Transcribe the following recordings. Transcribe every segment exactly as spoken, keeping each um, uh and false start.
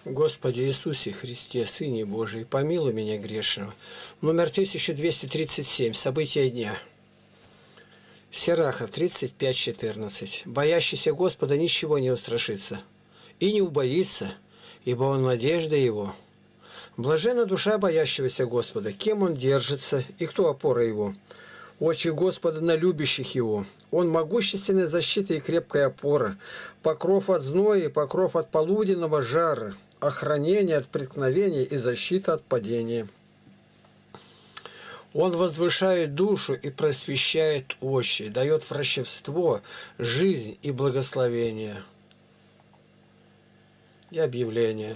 Господи Иисусе Христе, Сыне Божий, помилуй меня грешного. Номер тысяча двести тридцать семь. События дня. Сирахов тридцать пять четырнадцать. Боящийся Господа ничего не устрашится и не убоится, ибо он надежда его. Блаженна душа боящегося Господа, кем он держится и кто опора его. Очи Господа на любящих его. Он могущественная защита и крепкая опора, покров от зноя и покров от полуденного жара, охранение от преткновения и защита от падения. Он возвышает душу и просвещает очи, дает врачевство, жизнь и благословение. И объявление.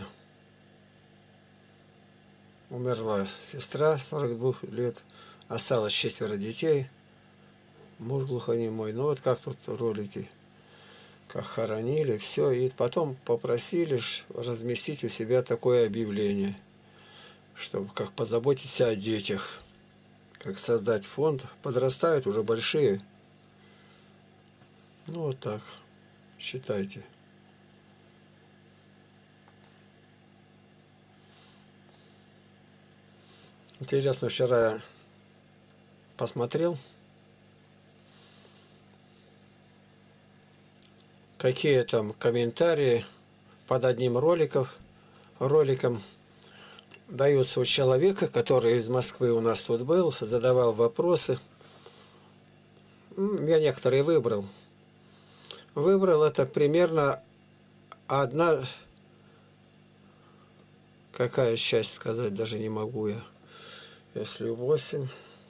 Умерла сестра, сорок двух лет, осталось четверо детей, муж глухонемой. Ну вот как тут ролики, как хоронили, все. И потом попросили разместить у себя такое объявление, чтобы как позаботиться о детях, как создать фонд. Подрастают уже большие. Ну вот так, считайте. Интересно, вчера я посмотрел, какие там комментарии под одним роликом, роликом даются у человека, который из Москвы у нас тут был, задавал вопросы. Я некоторые выбрал. Выбрал это примерно одна, какая часть сказать даже не могу я. Если восемь,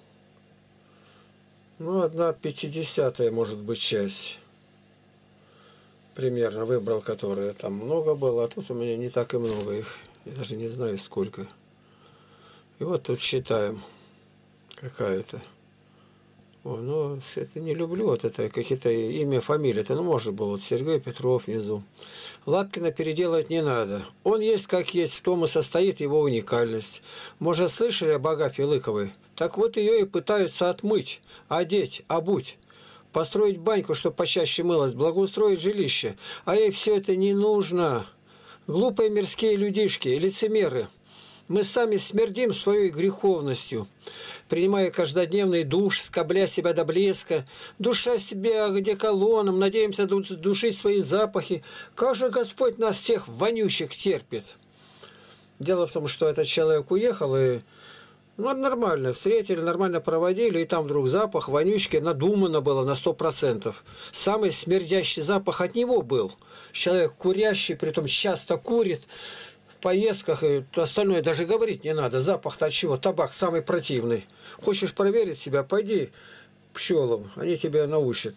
ну, одна пятидесятая, может быть, часть. Примерно выбрал, которые там много было, а тут у меня не так и много их. Я даже не знаю, сколько. И вот тут считаем, какая-то. О, ну, это не люблю, вот это какие-то имя, фамилия. Это, ну, может было, вот Сергей Петров внизу. Лапкина переделать не надо. Он есть как есть, в том и состоит его уникальность. Может, слышали об Агафье Лыковой? Так вот ее и пытаются отмыть, одеть, обуть, построить баньку, чтобы почаще мылась, благоустроить жилище. А ей все это не нужно. Глупые мирские людишки, лицемеры. Мы сами смердим своей греховностью, принимая каждодневный душ, скобля себя до блеска, душа себя одеколоном, надеемся душить свои запахи. Как же Господь нас всех вонющих терпит? Дело в том, что этот человек уехал, и ну, нормально встретили, нормально проводили, и там вдруг запах вонючки надумано было на сто процентов. Самый смердящий запах от него был. Человек курящий, притом часто курит, поездках, и остальное даже говорить не надо. Запах-то от чего? Табак самый противный. Хочешь проверить себя, пойди к пчелам, они тебя научат.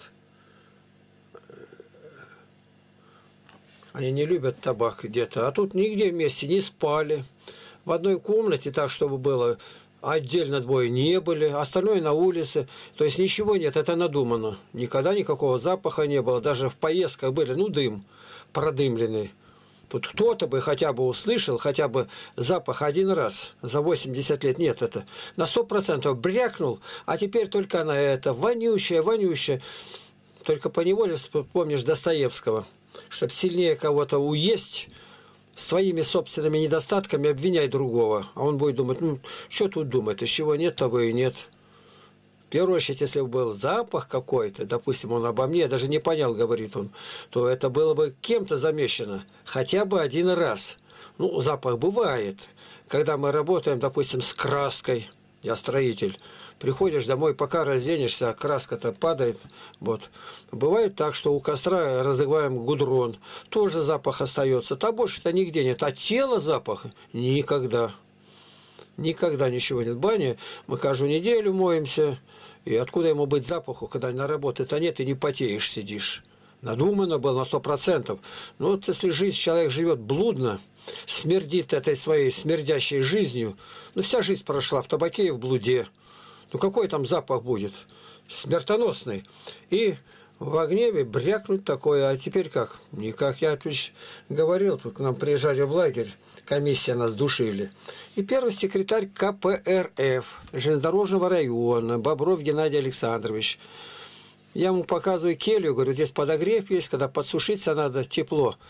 Они не любят табак где-то. А тут нигде вместе не спали. В одной комнате, так чтобы было, отдельно двое не были, остальное на улице. То есть ничего нет, это надумано. Никогда никакого запаха не было. Даже в поездках были, ну, дым продымленный. Тут кто-то бы хотя бы услышал, хотя бы запах один раз за восемьдесят лет. Нет, это на сто процентов брякнул, а теперь только она это вонючая, вонючая. Только поневоле помнишь Достоевского, чтобы сильнее кого-то уесть, своими собственными недостатками обвинять другого. А он будет думать, ну, что тут думать, из чего нет, того и нет. В первую очередь, если бы был запах какой-то, допустим, он обо мне, я даже не понял, говорит он, то это было бы кем-то замечено хотя бы один раз. Ну, запах бывает. Когда мы работаем, допустим, с краской, я строитель, приходишь домой, пока разденешься, а краска-то падает. Вот. Бывает так, что у костра разогреваем гудрон, тоже запах остается. Там больше-то нигде нет. А тело запаха никогда. Никогда ничего нет. В бане мы каждую неделю моемся. И откуда ему быть запаху, когда на работы-то нет и не потеешь, сидишь? Надумано было на сто процентов. Но вот если жизнь, человек живет блудно, смердит этой своей смердящей жизнью, ну вся жизнь прошла в табаке и в блуде. Ну какой там запах будет? Смертоносный. И в гневе брякнуть такое. А теперь как? Никак. Я отвеч... говорил, тут к нам приезжали в лагерь, комиссия нас душили. И первый секретарь ка пэ эр эф железнодорожного района Бобров Геннадий Александрович. Я ему показываю келью, говорю, здесь подогрев есть, когда подсушиться надо, тепло.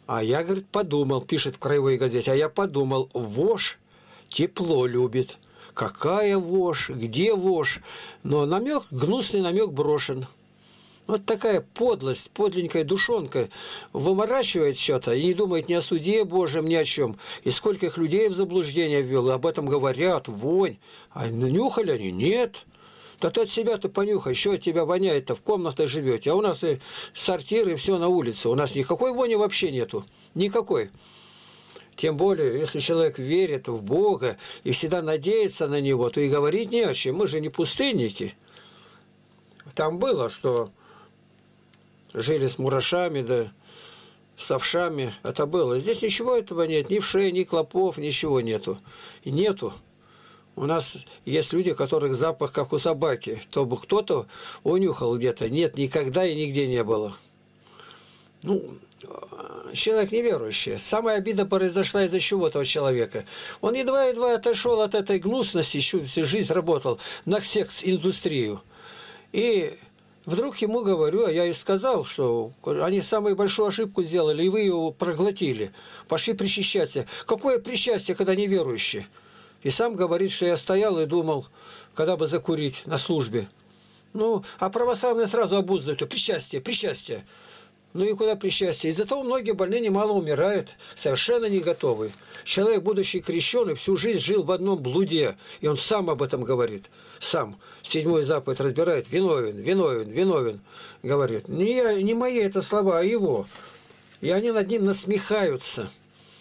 А я, говорит, подумал, пишет в Краевой газете, а я подумал, вошь тепло любит. Какая вошь, где вошь? Но намек, гнусный намек брошен. Вот такая подлость, подленькая душонка выморачивает что-то и не думает ни о суде Божьем, ни о чем. И сколько их людей в заблуждение ввел, и об этом говорят, вонь. А нюхали они? Нет. Да ты от себя-то понюхай, еще от тебя воняет-то, в комнатах живете. А у нас и сортиры, и все на улице. У нас никакой вони вообще нету. Никакой. Тем более, если человек верит в Бога и всегда надеется на Него, то и говорить не о чем. Мы же не пустынники. Там было, что жили с мурашами, да с овшами. Это было. Здесь ничего этого нет. Ни вшей, ни клопов, ничего нету. И нету. У нас есть люди, которых запах, как у собаки. То бы кто-то унюхал где-то. Нет, никогда и нигде не было. Ну, человек неверующий. Самая обида произошла из-за чего этого человека. Он едва-едва отошел от этой гнусности, всю жизнь работал на секс-индустрию. И вдруг ему говорю, а я и сказал, что они самую большую ошибку сделали, и вы ее проглотили. Пошли причащаться. Какое причастие, когда неверующий? И сам говорит, что я стоял и думал, когда бы закурить на службе. Ну, а православные сразу обуздывают. Причастие, причастие. Ну и куда причастие? Из-за того многие больные немало умирают, совершенно не готовы. Человек, будучи крещеный, всю жизнь жил в одном блуде. И он сам об этом говорит. Сам. Седьмую заповедь разбирает. Виновен, виновен, виновен. Говорит. Не, я, не мои это слова, а его. И они над ним насмехаются.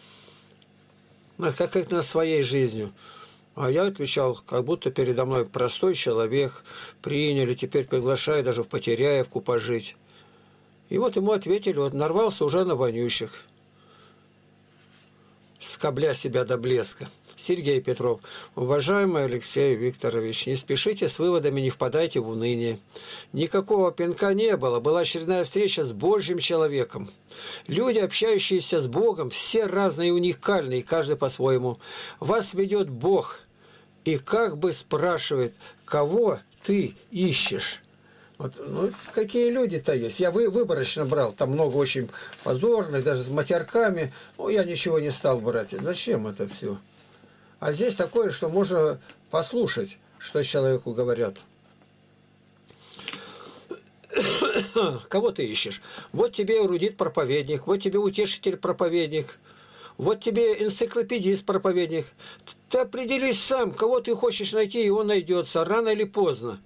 Как это над своей жизнью. А я отвечал, как будто передо мной простой человек. Приняли, теперь приглашают даже в Потеряевку пожить. И вот ему ответили, вот нарвался уже на вонющих. Скобля себя до блеска. Сергей Петров. Уважаемый Алексей Викторович, не спешите с выводами, не впадайте в уныние. Никакого пинка не было. Была очередная встреча с Божьим человеком. Люди, общающиеся с Богом, все разные и уникальные, каждый по-своему. Вас ведет Бог. И как бы спрашивает, кого ты ищешь? Вот, ну, какие люди-то есть. Я вы, выборочно брал. Там много очень позорных, даже с матерками. Ну, я ничего не стал брать. Зачем это все? А здесь такое, что можно послушать, что человеку говорят. Кого ты ищешь? Вот тебе эрудит-проповедник, вот тебе утешитель-проповедник, вот тебе энциклопедист-проповедник. Ты определись сам, кого ты хочешь найти, и он найдется, рано или поздно.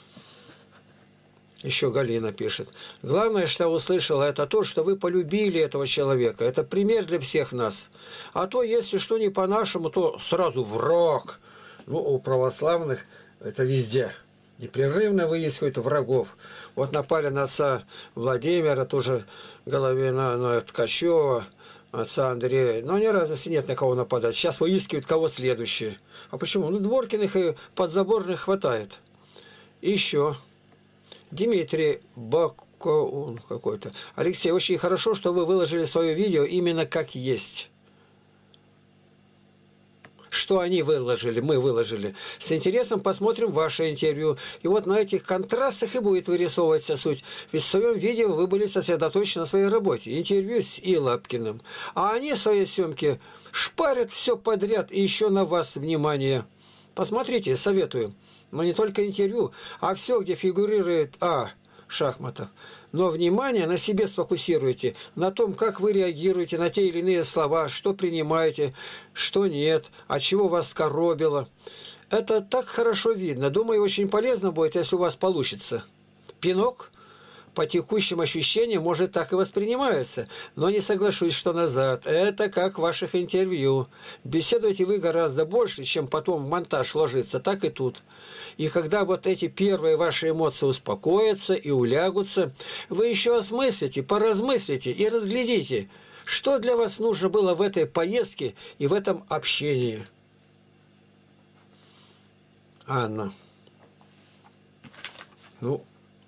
Еще Галина пишет. Главное, что я услышала, это то, что вы полюбили этого человека. Это пример для всех нас. А то, если что не по-нашему, то сразу враг. Ну, у православных это везде. Непрерывно выискивают врагов. Вот напали на отца Владимира, тоже Головина, на Ткачева, отца Андрея. Но ни разницы нет, на кого нападать. Сейчас выискивают, кого следующее. А почему? Ну, Дворкиных и подзаборных хватает. И еще... Дмитрий Бако... какой-то. Алексей, очень хорошо, что вы выложили свое видео именно как есть. Что они выложили, мы выложили. С интересом посмотрим ваше интервью. И вот на этих контрастах и будет вырисовываться суть. Ведь в своем видео вы были сосредоточены на своей работе. Интервью с И. Лапкиным. А они в своей съемке шпарят все подряд и еще на вас внимание. Посмотрите, советую. Но не только интервью, а все, где фигурирует А. Шахматов. Но внимание на себе сфокусируйте, на том, как вы реагируете на те или иные слова, что принимаете, что нет, от чего вас коробило. Это так хорошо видно. Думаю, очень полезно будет, если у вас получится. Пинок по текущим ощущениям, может, так и воспринимается, но не соглашусь, что назад. Это как в ваших интервью. Беседуете вы гораздо больше, чем потом в монтаж ложится, так и тут. И когда вот эти первые ваши эмоции успокоятся и улягутся, вы еще осмыслите, поразмыслите и разглядите, что для вас нужно было в этой поездке и в этом общении. Анна. Ну,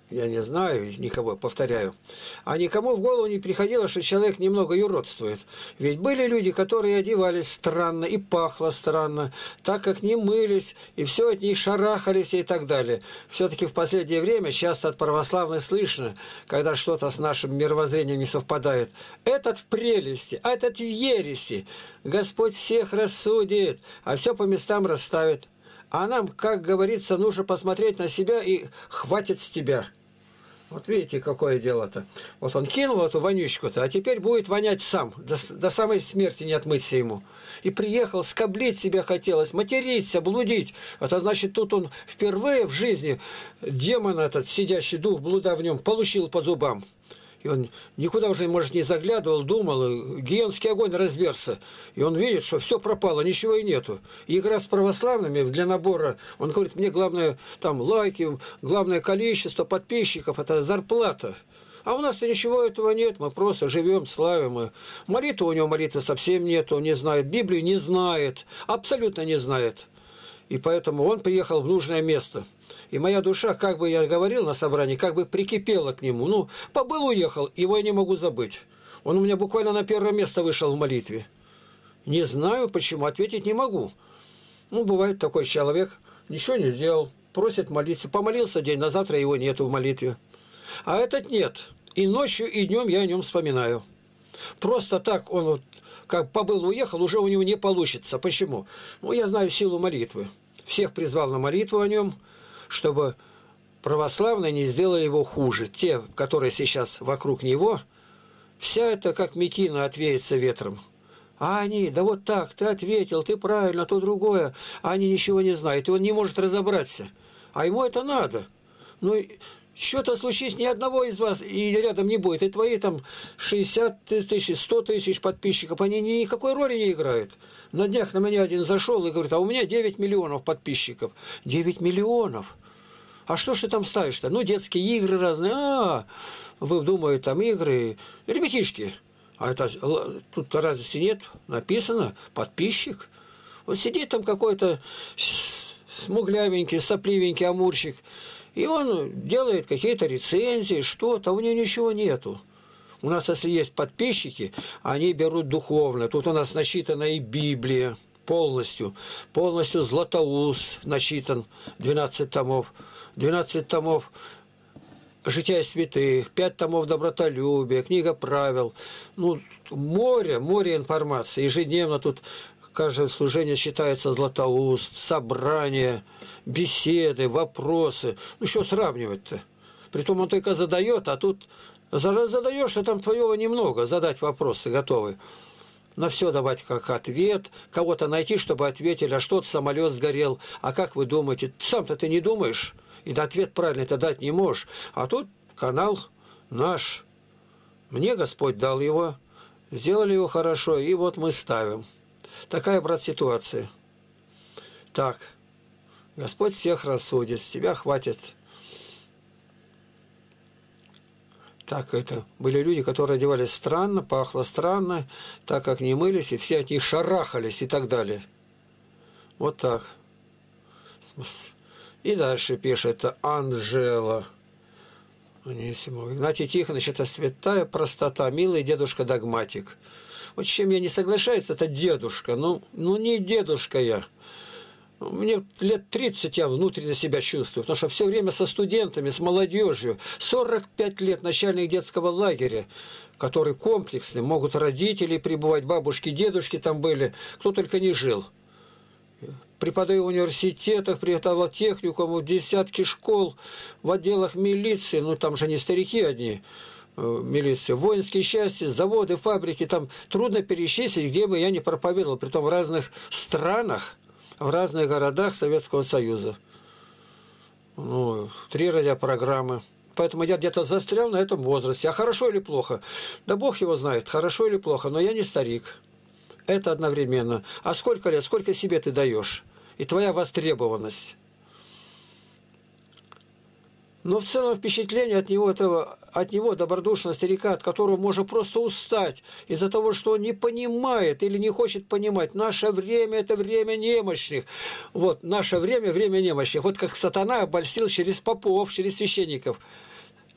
я не знаю никого, повторяю, а никому в голову не приходило, что человек немного юродствует. Ведь были люди, которые одевались странно и пахло странно, так как не мылись, и все от них шарахались и так далее. Все-таки в последнее время часто от православных слышно, когда что-то с нашим мировоззрением не совпадает. Этот в прелести, а этот в ереси. Господь всех рассудит, а все по местам расставит. А нам, как говорится, нужно посмотреть на себя и хватит с тебя. Вот видите, какое дело-то. Вот он кинул эту вонючку-то, а теперь будет вонять сам. До, до самой смерти не отмыться ему. И приехал, скоблить себя хотелось, материться, блудить. Это значит, тут он впервые в жизни демон этот, сидящий дух блуда в нем, получил по зубам. И он никуда уже, может, не заглядывал, думал, гиенский огонь разверся. И он видит, что все пропало, ничего и нету. И игра с православными для набора, он говорит, мне главное там лайки, главное количество подписчиков, это зарплата. А у нас-то ничего этого нет, мы просто живем, славим. И молитвы у него молитвы совсем нет, он не знает, Библию не знает, абсолютно не знает. И поэтому он приехал в нужное место. И моя душа, как бы я говорил на собрании, как бы прикипела к нему. Ну, побыл, уехал, его я не могу забыть. Он у меня буквально на первое место вышел в молитве. Не знаю почему, ответить не могу. Ну, бывает такой человек, ничего не сделал, просит молиться. Помолился день, на завтра его нету в молитве. А этот нет. И ночью, и днем я о нем вспоминаю. Просто так он вот, как побыл, уехал, уже у него не получится. Почему? Ну, я знаю силу молитвы. Всех призвал на молитву о нем, чтобы православные не сделали его хуже. Те, которые сейчас вокруг него, вся это как мекина отвеется ветром. А они, да вот так, ты ответил, ты правильно, то другое. А они ничего не знают, и он не может разобраться. А ему это надо. Ну, что-то случись, ни одного из вас и рядом не будет. И твои там шестьдесят тысяч, сто тысяч подписчиков, они никакой роли не играют. На днях на меня один зашел и говорит, а у меня девять миллионов подписчиков. девять миллионов? А что ж ты там ставишь-то? Ну, детские игры разные. А, вы думаете, там игры. Ребятишки. А это тут разве нет? Написано подписчик. Вот сидит там какой-то смуглявенький, сопливенький амурчик. И он делает какие-то рецензии, что-то, у него ничего нету. У нас, если есть подписчики, они берут духовно. Тут у нас начитана и Библия полностью. Полностью Златоуст начитан, двенадцать томов. двенадцать томов «Жития святых», пять томов «Добротолюбия», книга правил. Ну, море, море информации. Ежедневно тут каждое служение считается Златоуст, собрания, беседы, вопросы. Ну, что сравнивать-то? Притом он только задает, а тут задаешь, что там твоего немного, задать вопросы готовы. На все давать как ответ, кого-то найти, чтобы ответили, а что-то самолет сгорел, а как вы думаете? Сам-то ты не думаешь, и да ответ правильный ты дать не можешь. А тут канал наш. Мне Господь дал его, сделали его хорошо, и вот мы ставим. Такая, брат, ситуация. Так, Господь всех рассудит, с тебя хватит. Так это были люди, которые одевались странно, пахло странно, так как не мылись, и все от них шарахались и так далее. Вот так. И дальше пишет Анжела. Игнатий Тихонович, это святая простота, милый дедушка-догматик. Вот с чем я не соглашаюсь, это дедушка. Ну, ну не дедушка я. Мне лет тридцать я внутренне себя чувствую, потому что все время со студентами, с молодежью. сорок пять лет начальник детского лагеря, который комплексный, могут родители пребывать, бабушки, дедушки там были, кто только не жил. Преподаю в университетах, преподавал техникуму, десятки школ, в отделах милиции, ну там же не старики одни, милиции, воинские части, заводы, фабрики, там трудно перечислить, где бы я ни проповедовал, притом в разных странах, в разных городах Советского Союза. Ну, три радиопрограммы. Поэтому я где-то застрял на этом возрасте. А хорошо или плохо? Да Бог его знает, хорошо или плохо, но я не старик. Это одновременно. А сколько лет, сколько себе ты даешь? И твоя востребованность. Но в целом впечатление от него, этого, от него добродушного старика, от которого можно просто устать из-за того, что он не понимает или не хочет понимать. Наше время – это время немощных. Вот, наше время – время немощных. Вот как сатана обольстил через попов, через священников.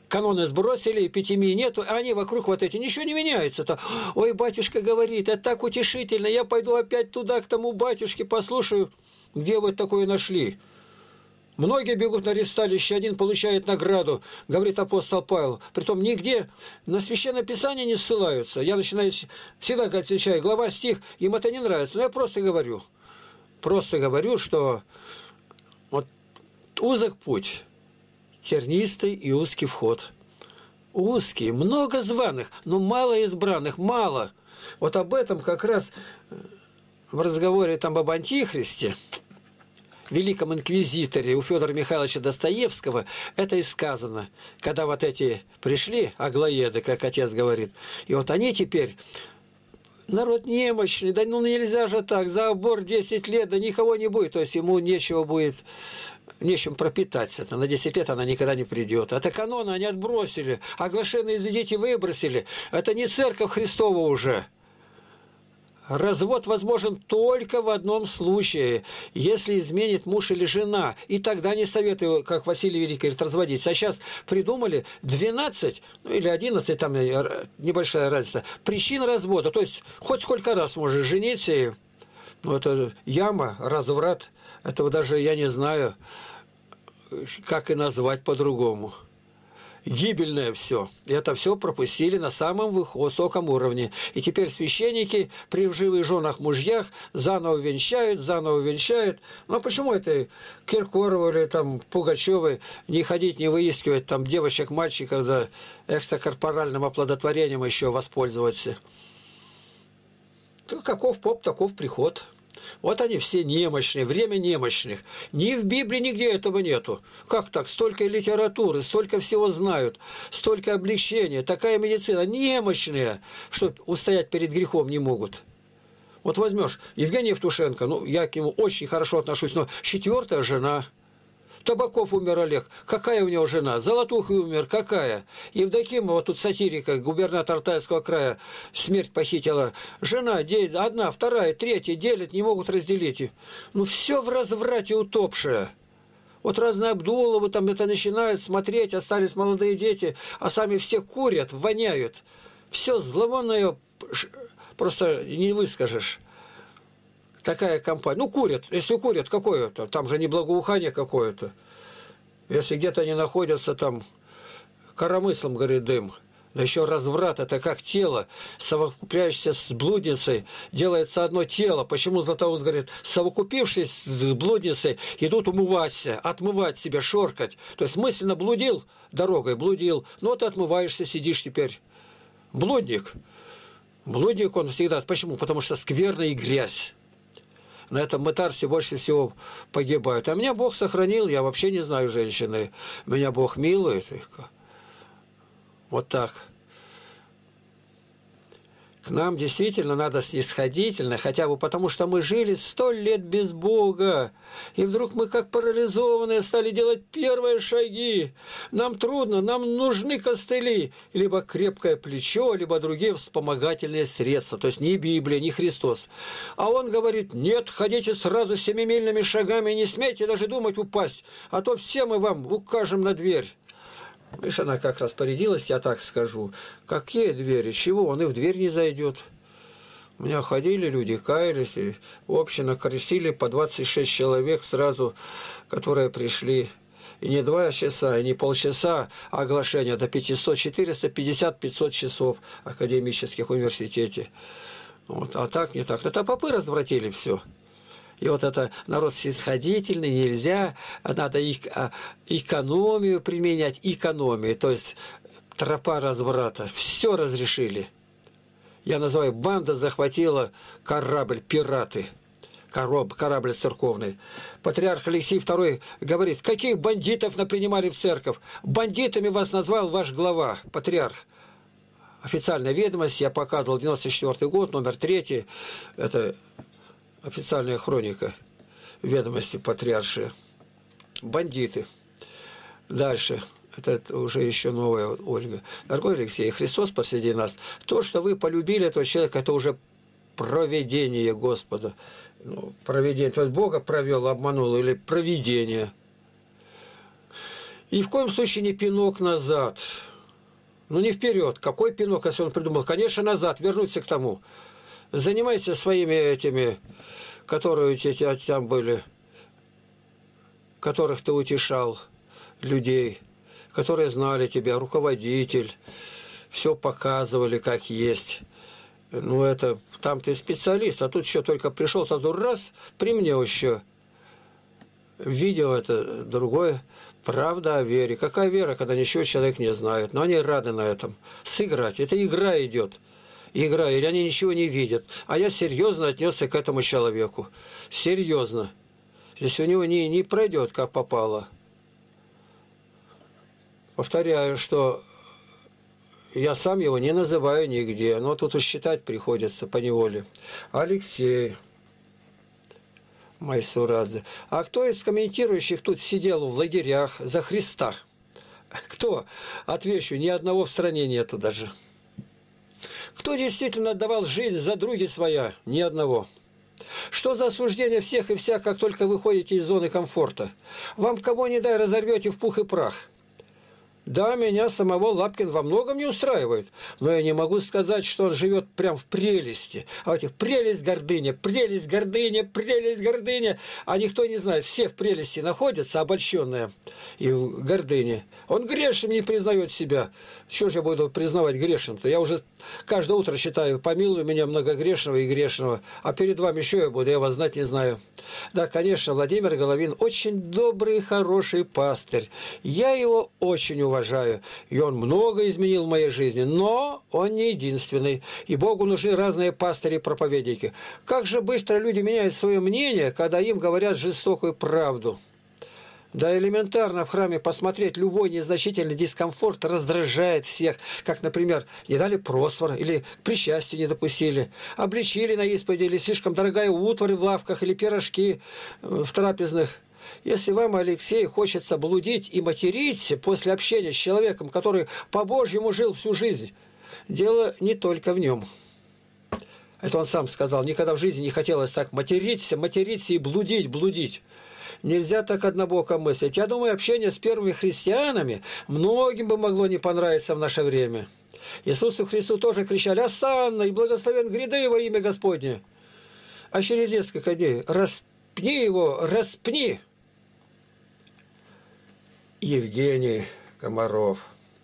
каноны сбросили, эпитемии нету, а они вокруг вот эти, ничего не меняется-то. Ой, батюшка говорит, это так утешительно, я пойду опять туда, к тому батюшке, послушаю, где вы такое нашли. Многие бегут на ресталище, один получает награду, говорит апостол Павел. Притом нигде на Священное Писание не ссылаются. Я начинаю, всегда отвечаю, глава, стих, им это не нравится. Но я просто говорю, просто говорю, что вот узок путь, тернистый и узкий вход. Узкий, много званых, но мало избранных, мало. Вот об этом как раз в разговоре там об Антихристе, великом инквизиторе у Федора Михайловича Достоевского, это и сказано. Когда вот эти пришли, аглоеды, как отец говорит, и вот они теперь, народ немощный, да ну нельзя же так, за обор десять лет, да никого не будет, то есть ему нечего будет, нечем пропитаться. На десять лет она никогда не придет. Это каноны они отбросили, оглашенные дети выбросили. Это не церковь Христова уже. Развод возможен только в одном случае, если изменит муж или жена. И тогда не советую, как Василий Великий говорит, разводиться. А сейчас придумали двенадцать, ну или одиннадцать, там небольшая разница, причин развода. То есть хоть сколько раз можешь жениться, и, ну, это яма, разврат. Этого даже я не знаю, как и назвать по-другому. Гибельное все. И это все пропустили на самом высоком уровне. И теперь священники при вживых женах мужьях заново венчают, заново венчают. Но почему это Киркоровы или там Пугачевы не ходить, не выискивать там девочек, мальчиков, да, экстракорпоральным оплодотворением еще воспользоваться? Ну, каков поп, таков приход. Вот они все немощные, время немощных. Ни в Библии нигде этого нету. Как так? Столько литературы, столько всего знают, столько облегчения, такая медицина. Немощные, что устоять перед грехом не могут. Вот возьмешь Евгения Евтушенко, ну, я к нему очень хорошо отношусь, но четвертая жена. Табаков умер Олег. Какая у него жена? Золотухин умер. Какая? Евдокимова, тут сатирика, губернатор Алтайского края, смерть похитила. Жена, одна, вторая, третья, делят, не могут разделить. Ну, все в разврате утопшее. Вот разные Абдуловы там это начинают смотреть, остались молодые дети, а сами все курят, воняют. Все зловонное, просто не выскажешь. Такая компания. Ну, курят. Если курят, какое-то? Там же не благоухание какое-то. Если где-то они находятся, там коромыслом горит дым. Да еще разврат. Это как тело, совокупляющееся с блудницей, делается одно тело. Почему Златоуст говорит, совокупившись с блудницей, идут умываться, отмывать себя, шоркать. То есть мысленно блудил дорогой, блудил. Ну, вот отмываешься, сидишь теперь. Блудник. Блудник он всегда. Почему? Потому что скверно и грязь. На этом мытарстве больше всего погибают. А меня Бог сохранил, я вообще не знаю женщины. Меня Бог милует. Вот так. К нам действительно надо снисходительно, хотя бы потому, что мы жили сто лет без Бога. И вдруг мы, как парализованные, стали делать первые шаги. Нам трудно, нам нужны костыли. Либо крепкое плечо, либо другие вспомогательные средства. То есть не Библия, не Христос. А он говорит, нет, ходите сразу семимильными шагами, не смейте даже думать упасть, а то все мы вам укажем на дверь. Видишь, она как распорядилась, я так скажу. Какие двери? Чего? Он и в дверь не зайдет. У меня ходили люди, каялись, и община крестили по двадцать шесть человек сразу, которые пришли. И не два часа, и не полчаса оглашения, до пятисот, четыреста пятьдесят, пятьсот часов академических в университете. Вот. А так, не так. Это попы развратили все. И вот это народ снисходительный, нельзя, надо экономию применять, экономию, то есть тропа разврата. Все разрешили. Я называю, банда захватила корабль, пираты, короб, корабль церковный. Патриарх Алексей второй говорит, каких бандитов напринимали в церковь? Бандитами вас назвал ваш глава, патриарх. Официальная ведомость, я показывал, девяносто четвёртый год, номер третий, это... Официальная хроника, ведомости патриаршие. Бандиты. Дальше. Это уже еще новая Ольга. Дорогой Алексей, Христос посреди нас. То, что вы полюбили этого человека, это уже провидение Господа. Ну, провидение. То есть Бога провел, обманул, или провидение. И в коем случае не пинок назад. Ну не вперед. Какой пинок, если он придумал? Конечно, назад, вернуться к тому. Занимайся своими этими, которые у тебя там были, которых ты утешал, людей, которые знали тебя, руководитель, все показывали, как есть. Ну, это там ты специалист, а тут еще только пришел, сразу раз, при мне еще видео это другое. Правда о вере. Какая вера, когда ничего человек не знает? Но они рады на этом. Сыграть. Это игра идет. Игра, или они ничего не видят. А я серьезно отнесся к этому человеку. Серьезно. Если у него не, не пройдет, как попало. Повторяю, что я сам его не называю нигде, но тут уж считать приходится поневоле. Алексей Майсурадзе. А кто из комментирующих тут сидел в лагерях за Христа? Кто? Отвечу, ни одного в стране нету даже. Кто действительно отдавал жизнь за други своя? Ни одного. Что за осуждение всех и вся, как только выходите из зоны комфорта? Вам кого не дай, разорвете в пух и прах. Да, меня самого Лапкин во многом не устраивает, но я не могу сказать, что он живет прям в прелести. А у этих прелесть, гордыня, прелесть, гордыня, прелесть, гордыня. А никто не знает, все в прелести находятся, обольщенные и в гордыне. Он грешным не признает себя. Чего же я буду признавать грешным-то? Я уже каждое утро считаю, помилуй меня многогрешного и грешного. А перед вами еще я буду, я вас знать не знаю. Да, конечно, Владимир Головин очень добрый, хороший пастырь. Я его очень уважаю. Уважаю. И он много изменил в моей жизни, но он не единственный. И Богу нужны разные пастыри и проповедники. Как же быстро люди меняют свое мнение, когда им говорят жестокую правду. Да элементарно в храме посмотреть любой незначительный дискомфорт раздражает всех. Как, например, не дали просвор, или к причастию не допустили, обличили на исповеди, или слишком дорогая утварь в лавках, или пирожки в трапезных. Если вам, Алексей, хочется блудить и материться после общения с человеком, который по-божьему жил всю жизнь, дело не только в нем. Это он сам сказал. Никогда в жизни не хотелось так материться, материться и блудить, блудить. Нельзя так однобоко мыслить. Я думаю, общение с первыми христианами многим бы могло не понравиться в наше время. Иисусу Христу тоже кричали: «Осанна и благословен гряды во имя Господне». А через несколько дней: «Распни его, распни». Евгений Комаров.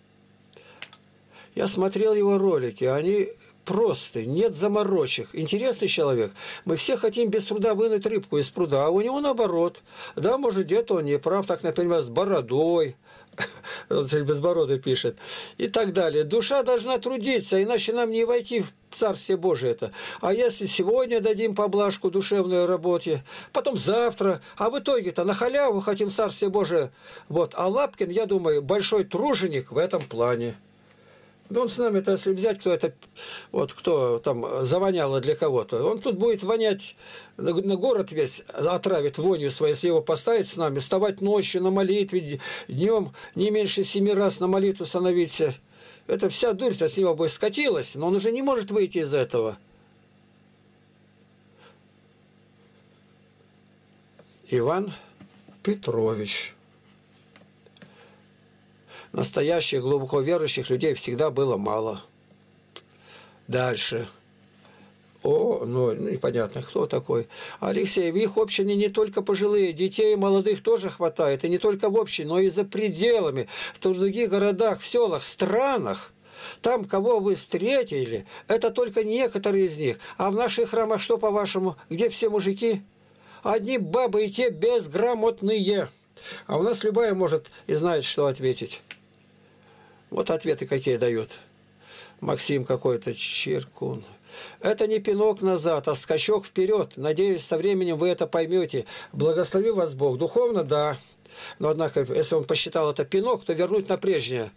Я смотрел его ролики, они просты, нет заморочек. Интересный человек. Мы все хотим без труда вынуть рыбку из пруда, а у него наоборот. Да, может, где-то он не прав, так, например, с бородой. Безбородый пишет. И так далее. Душа должна трудиться, иначе нам не войти в Царствие Божие это. А если сегодня дадим поблажку душевной работе, потом завтра, а в итоге-то на халяву хотим Царствие Божие. Вот. А Лапкин, я думаю, большой труженик в этом плане. Да он с нами-то, если взять, кто это, вот кто там завоняло для кого-то, он тут будет вонять, на город весь отравит вонью своей, если его поставить с нами, вставать ночью на молитве, днем не меньше семи раз на молитву становиться. Это вся дурь-то с него бы скатилась, но он уже не может выйти из этого. Иван Петрович. Настоящих, глубоко верующих людей всегда было мало. Дальше. О, ну, непонятно, кто такой. Алексей, в их общине не только пожилые, детей и молодых тоже хватает. И не только в общине, но и за пределами, в других городах, в селах, странах. Там, кого вы встретили, это только некоторые из них. А в наших храмах что, по-вашему, где все мужики? Одни бабы и те безграмотные. А у нас любая может и знает, что ответить. Вот ответы какие дают. Максим какой-то Чиркун. Это не пинок назад, а скачок вперед. Надеюсь, со временем вы это поймете. Благослови вас Бог. Духовно, да. Но, однако, если он посчитал это пинок, то вернуть на прежнее.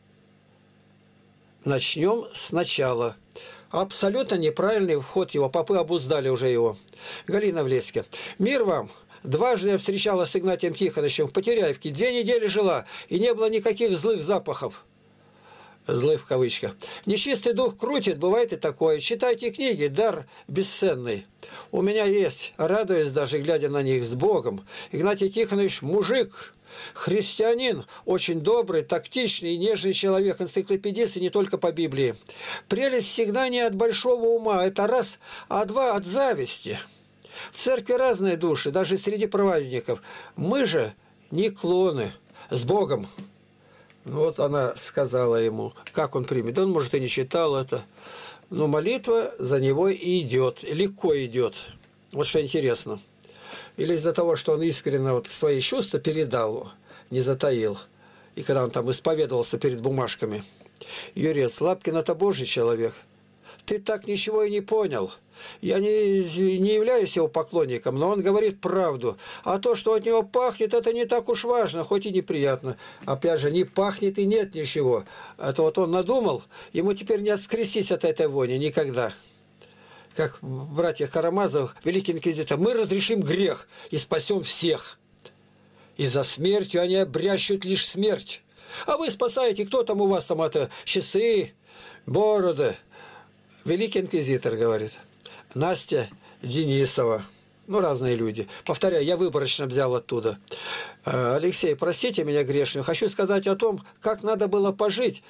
Начнем сначала. Абсолютно неправильный вход его. Попы обуздали уже его. Галина Влеська. Мир вам. Дважды я встречалась с Игнатием Тихоновичем в Потеряевке. Две недели жила, и не было никаких злых запахов. Злых в кавычках. Нечистый дух крутит, бывает и такое. Читайте книги, дар бесценный. У меня есть, радуюсь даже, глядя на них, с Богом. Игнатий Тихонович мужик. Христианин очень добрый, тактичный и нежный человек, энциклопедист и не только по Библии. Прелесть всегда не от большого ума, это раз, а два от зависти. В церкви разные души, даже среди праведников. Мы же не клоны, с Богом. Ну, вот она сказала ему, как он примет. Он, может, и не читал это. Но молитва за него и идет, легко идет. Вот что интересно. Или из-за того, что он искренне вот свои чувства передал, не затаил. И когда он там исповедовался перед бумажками. Юрец, Лапкин – это Божий человек. Ты так ничего и не понял. Я не, не являюсь его поклонником, но он говорит правду. А то, что от него пахнет, это не так уж важно, хоть и неприятно. Опять же, не пахнет и нет ничего. Это вот он надумал, ему теперь не открестись от этой вони никогда. Как в «Братьях Карамазовых», великий инквизитор, мы разрешим грех и спасем всех. И за смертью они обрящут лишь смерть. А вы спасаете, кто там у вас там, это часы, бороды. Великий инквизитор говорит. Настя Денисова. Ну, разные люди. Повторяю, я выборочно взял оттуда. Алексей, простите меня грешную. Хочу сказать о том, как надо было пожить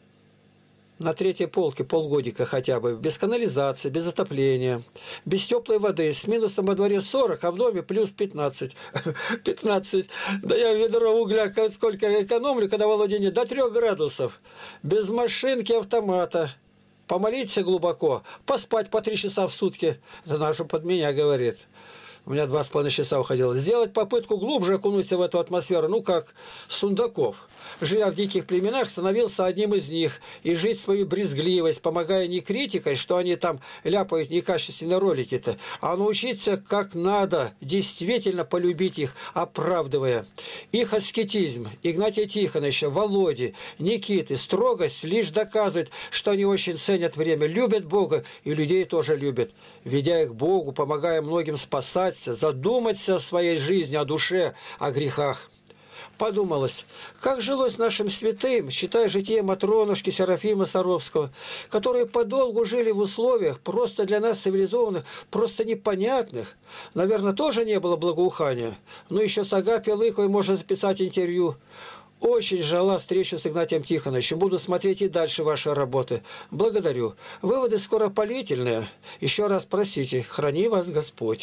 на третьей полке полгодика хотя бы, без канализации, без отопления, без теплой воды, с минусом во дворе сорок, а в доме плюс пятнадцать. пятнадцать. Да я ведро угля сколько экономлю, когда Володя нет, до трех градусов. Без машинки автомата. Помолиться глубоко, поспать по три часа в сутки. Это наша под меня говорит. У меня два с половиной часа уходило. Сделать попытку глубже окунуться в эту атмосферу, ну как Сундаков. Живя в диких племенах, становился одним из них. И жить свою брезгливость, помогая не критикой, что они там ляпают некачественные ролики-то, а научиться как надо, действительно полюбить их, оправдывая. Их аскетизм, Игнатия Тихоновича, Володи, Никиты, строгость лишь доказывает, что они очень ценят время, любят Бога и людей тоже любят. Ведя их к Богу, помогая многим спасаться, задуматься о своей жизни, о душе, о грехах. Подумалось, как жилось нашим святым, считая житие Матронушки Серафима Саровского, которые подолгу жили в условиях, просто для нас цивилизованных, просто непонятных. Наверное, тоже не было благоухания. Но еще с Агафьей Лыковой можно записать интервью. Очень ждала встречу с Игнатием Тихоновичем. Буду смотреть и дальше ваши работы. Благодарю. Выводы скоропалительные. Еще раз простите. Храни вас Господь.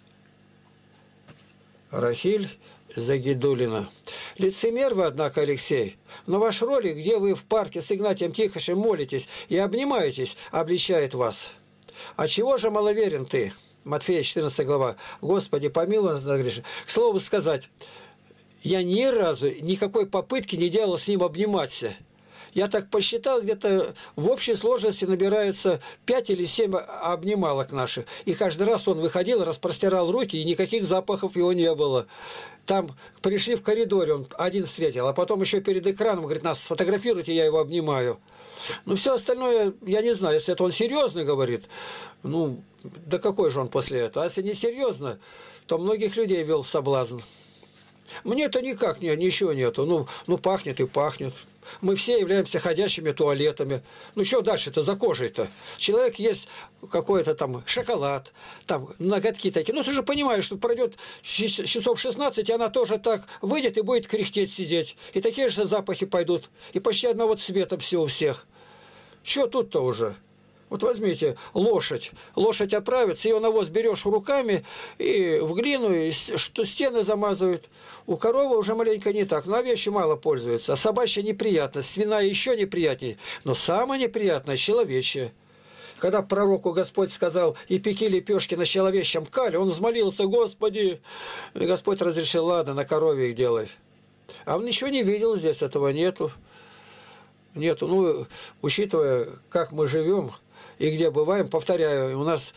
Рахиль Загидулина. Лицемер вы, однако, Алексей, но ваш ролик, где вы в парке с Игнатием Тихоновичем молитесь и обнимаетесь, обличает вас. А чего же маловерен ты? Матфея четырнадцатая глава. Господи, помилуй нас, грешных. К слову сказать, я ни разу никакой попытки не делал с ним обниматься. Я так посчитал, где-то в общей сложности набирается пять или семь обнималок наших. И каждый раз он выходил, распростирал руки, и никаких запахов его не было. Там пришли в коридоре, он один встретил, а потом еще перед экраном, говорит, нас сфотографируйте, я его обнимаю. Ну, все остальное, я не знаю, если это он серьезно говорит, ну, да какой же он после этого? А если не серьезно, то многих людей вел в соблазн. Мне-то никак нет, ничего нету. Ну, ну, пахнет и пахнет. Мы все являемся ходящими туалетами. Ну, что дальше-то за кожей-то? Человек есть какой-то там шоколад, там ноготки такие. Ну, ты же понимаешь, что пройдет часов шестнадцать, и она тоже так выйдет и будет кряхтеть сидеть. И такие же запахи пойдут. И почти одного цвета все у всех. Что тут-то уже? Вот возьмите лошадь. Лошадь оправится, ее навоз берешь руками и в глину, и что стены замазывают. У коровы уже маленько не так, но овечьи мало пользуются. А собачья неприятно, свиная еще неприятнее. Но самое неприятное – человечье. Когда пророку Господь сказал, и пеки лепешки на человечьем кале, он взмолился, Господи. И Господь разрешил, ладно, на корове их делай. А он ничего не видел здесь, этого нету. Нету. Ну, учитывая, как мы живем, и где бываем, повторяю, у нас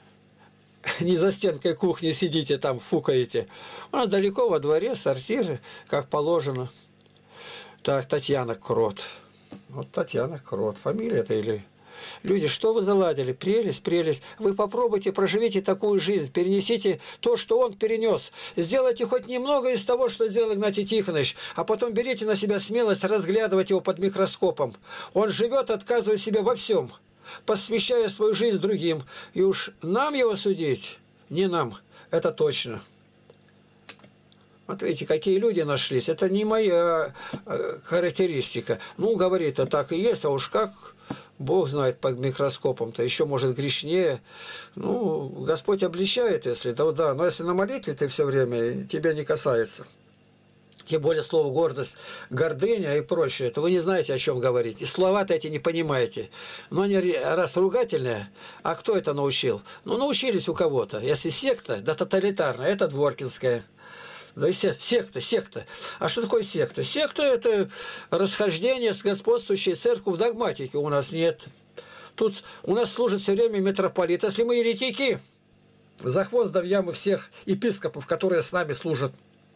не за стенкой кухни сидите там, фукаете. У нас далеко во дворе, сортиры, как положено. Так, Татьяна Крот. Вот Татьяна Крот. Фамилия это или... Люди, что вы заладили? Прелесть, прелесть. Вы попробуйте, проживите такую жизнь, перенесите то, что он перенес. Сделайте хоть немного из того, что сделал Игнатий Тихонович, а потом берите на себя смелость разглядывать его под микроскопом. Он живет, отказывая себе во всем, посвящая свою жизнь другим. И уж нам его судить, не нам, это точно. Вот видите, какие люди нашлись. Это не моя характеристика. Ну, говорит, а так и есть, а уж как Бог знает под микроскопом-то, еще может грешнее. Ну, Господь обличает, если, да, да, но если на молитве ты все время, тебя не касается. Тем более слово гордость, гордыня и прочее. Это вы не знаете, о чем говорить. И слова-то эти не понимаете. Но они раз ругательные, а кто это научил? Ну, научились у кого-то. Если секта, да тоталитарная, это дворкинская. Да и секта, секта. А что такое секта? Секта – это расхождение с господствующей церковью в догматике. У нас нет. Тут у нас служит все время митрополит. Если мы еретики, за хвост да в яму всех епископов, которые с нами служат.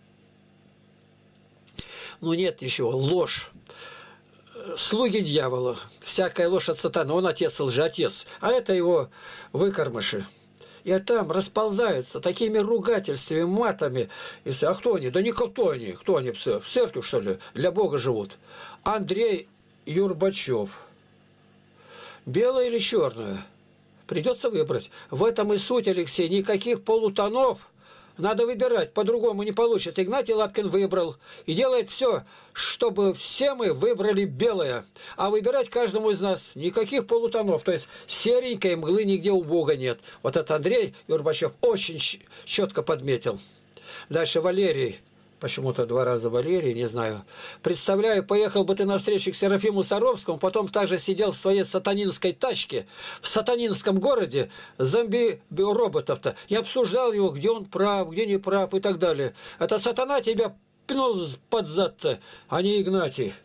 Ну нет ничего, ложь. Слуги дьявола, всякая ложь от сатаны, он отец лжеотец, а это его выкормыши. И там расползаются такими ругательствами, матами. И, а кто они? Да никто они. Кто они? В церкви, что ли? Для Бога живут. Андрей Юрбачев. Белое или черное? Придется выбрать. В этом и суть, Алексей. Никаких полутонов. Надо выбирать, по-другому не получится. Игнатий Лапкин выбрал и делает все, чтобы все мы выбрали белое. А выбирать каждому из нас никаких полутонов. То есть серенькой мглы нигде у Бога нет. Вот это Андрей Юрбачев очень четко подметил. Дальше Валерий. Почему-то два раза Валерий, не знаю. Представляю, поехал бы ты навстречу к Серафиму Саровскому, потом также сидел в своей сатанинской тачке в сатанинском городе зомби-роботов-то и обсуждал его, где он прав, где не прав и так далее. Это сатана тебя пнул под зад-то, а не Игнатий.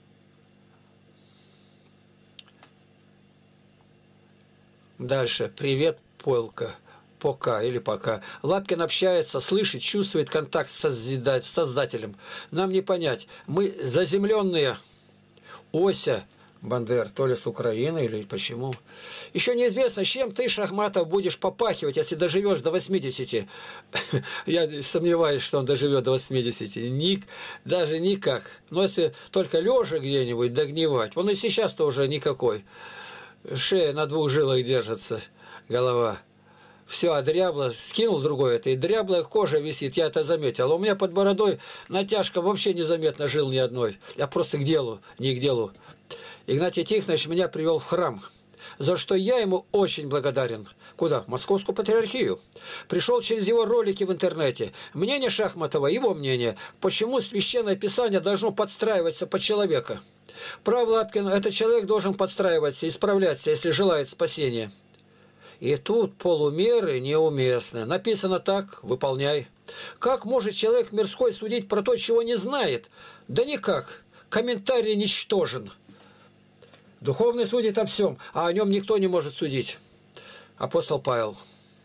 Дальше. Привет, Полка. Пока или пока. Лапкин общается, слышит, чувствует контакт с Создателем. Нам не понять. Мы заземленные. Ося Бандер, то ли с Украины, или почему. Еще неизвестно, с чем ты, Шахматов, будешь попахивать, если доживешь до восьмидесяти. Я сомневаюсь, что он доживет до восьмидесяти. Ник, даже никак. Но если только лежа где-нибудь догнивать, он и сейчас-то уже никакой. Шея на двух жилах держится, голова. Все, а дрябло, скинул другое это, и дряблая кожа висит, я это заметил. А у меня под бородой натяжка вообще незаметно жил ни одной. Я просто к делу, не к делу. Игнатий Тихонович меня привел в храм, за что я ему очень благодарен. Куда? В Московскую патриархию. Пришел через его ролики в интернете. Мнение Шахматова, его мнение, почему Священное Писание должно подстраиваться под человека. Прав Лапкин, этот человек должен подстраиваться, исправляться, если желает спасения. И тут полумеры неуместны. Написано так, выполняй. Как может человек мирской судить про то, чего не знает? Да никак. Комментарий ничтожен. Духовный судит о всем, а о нем никто не может судить. Апостол Павел.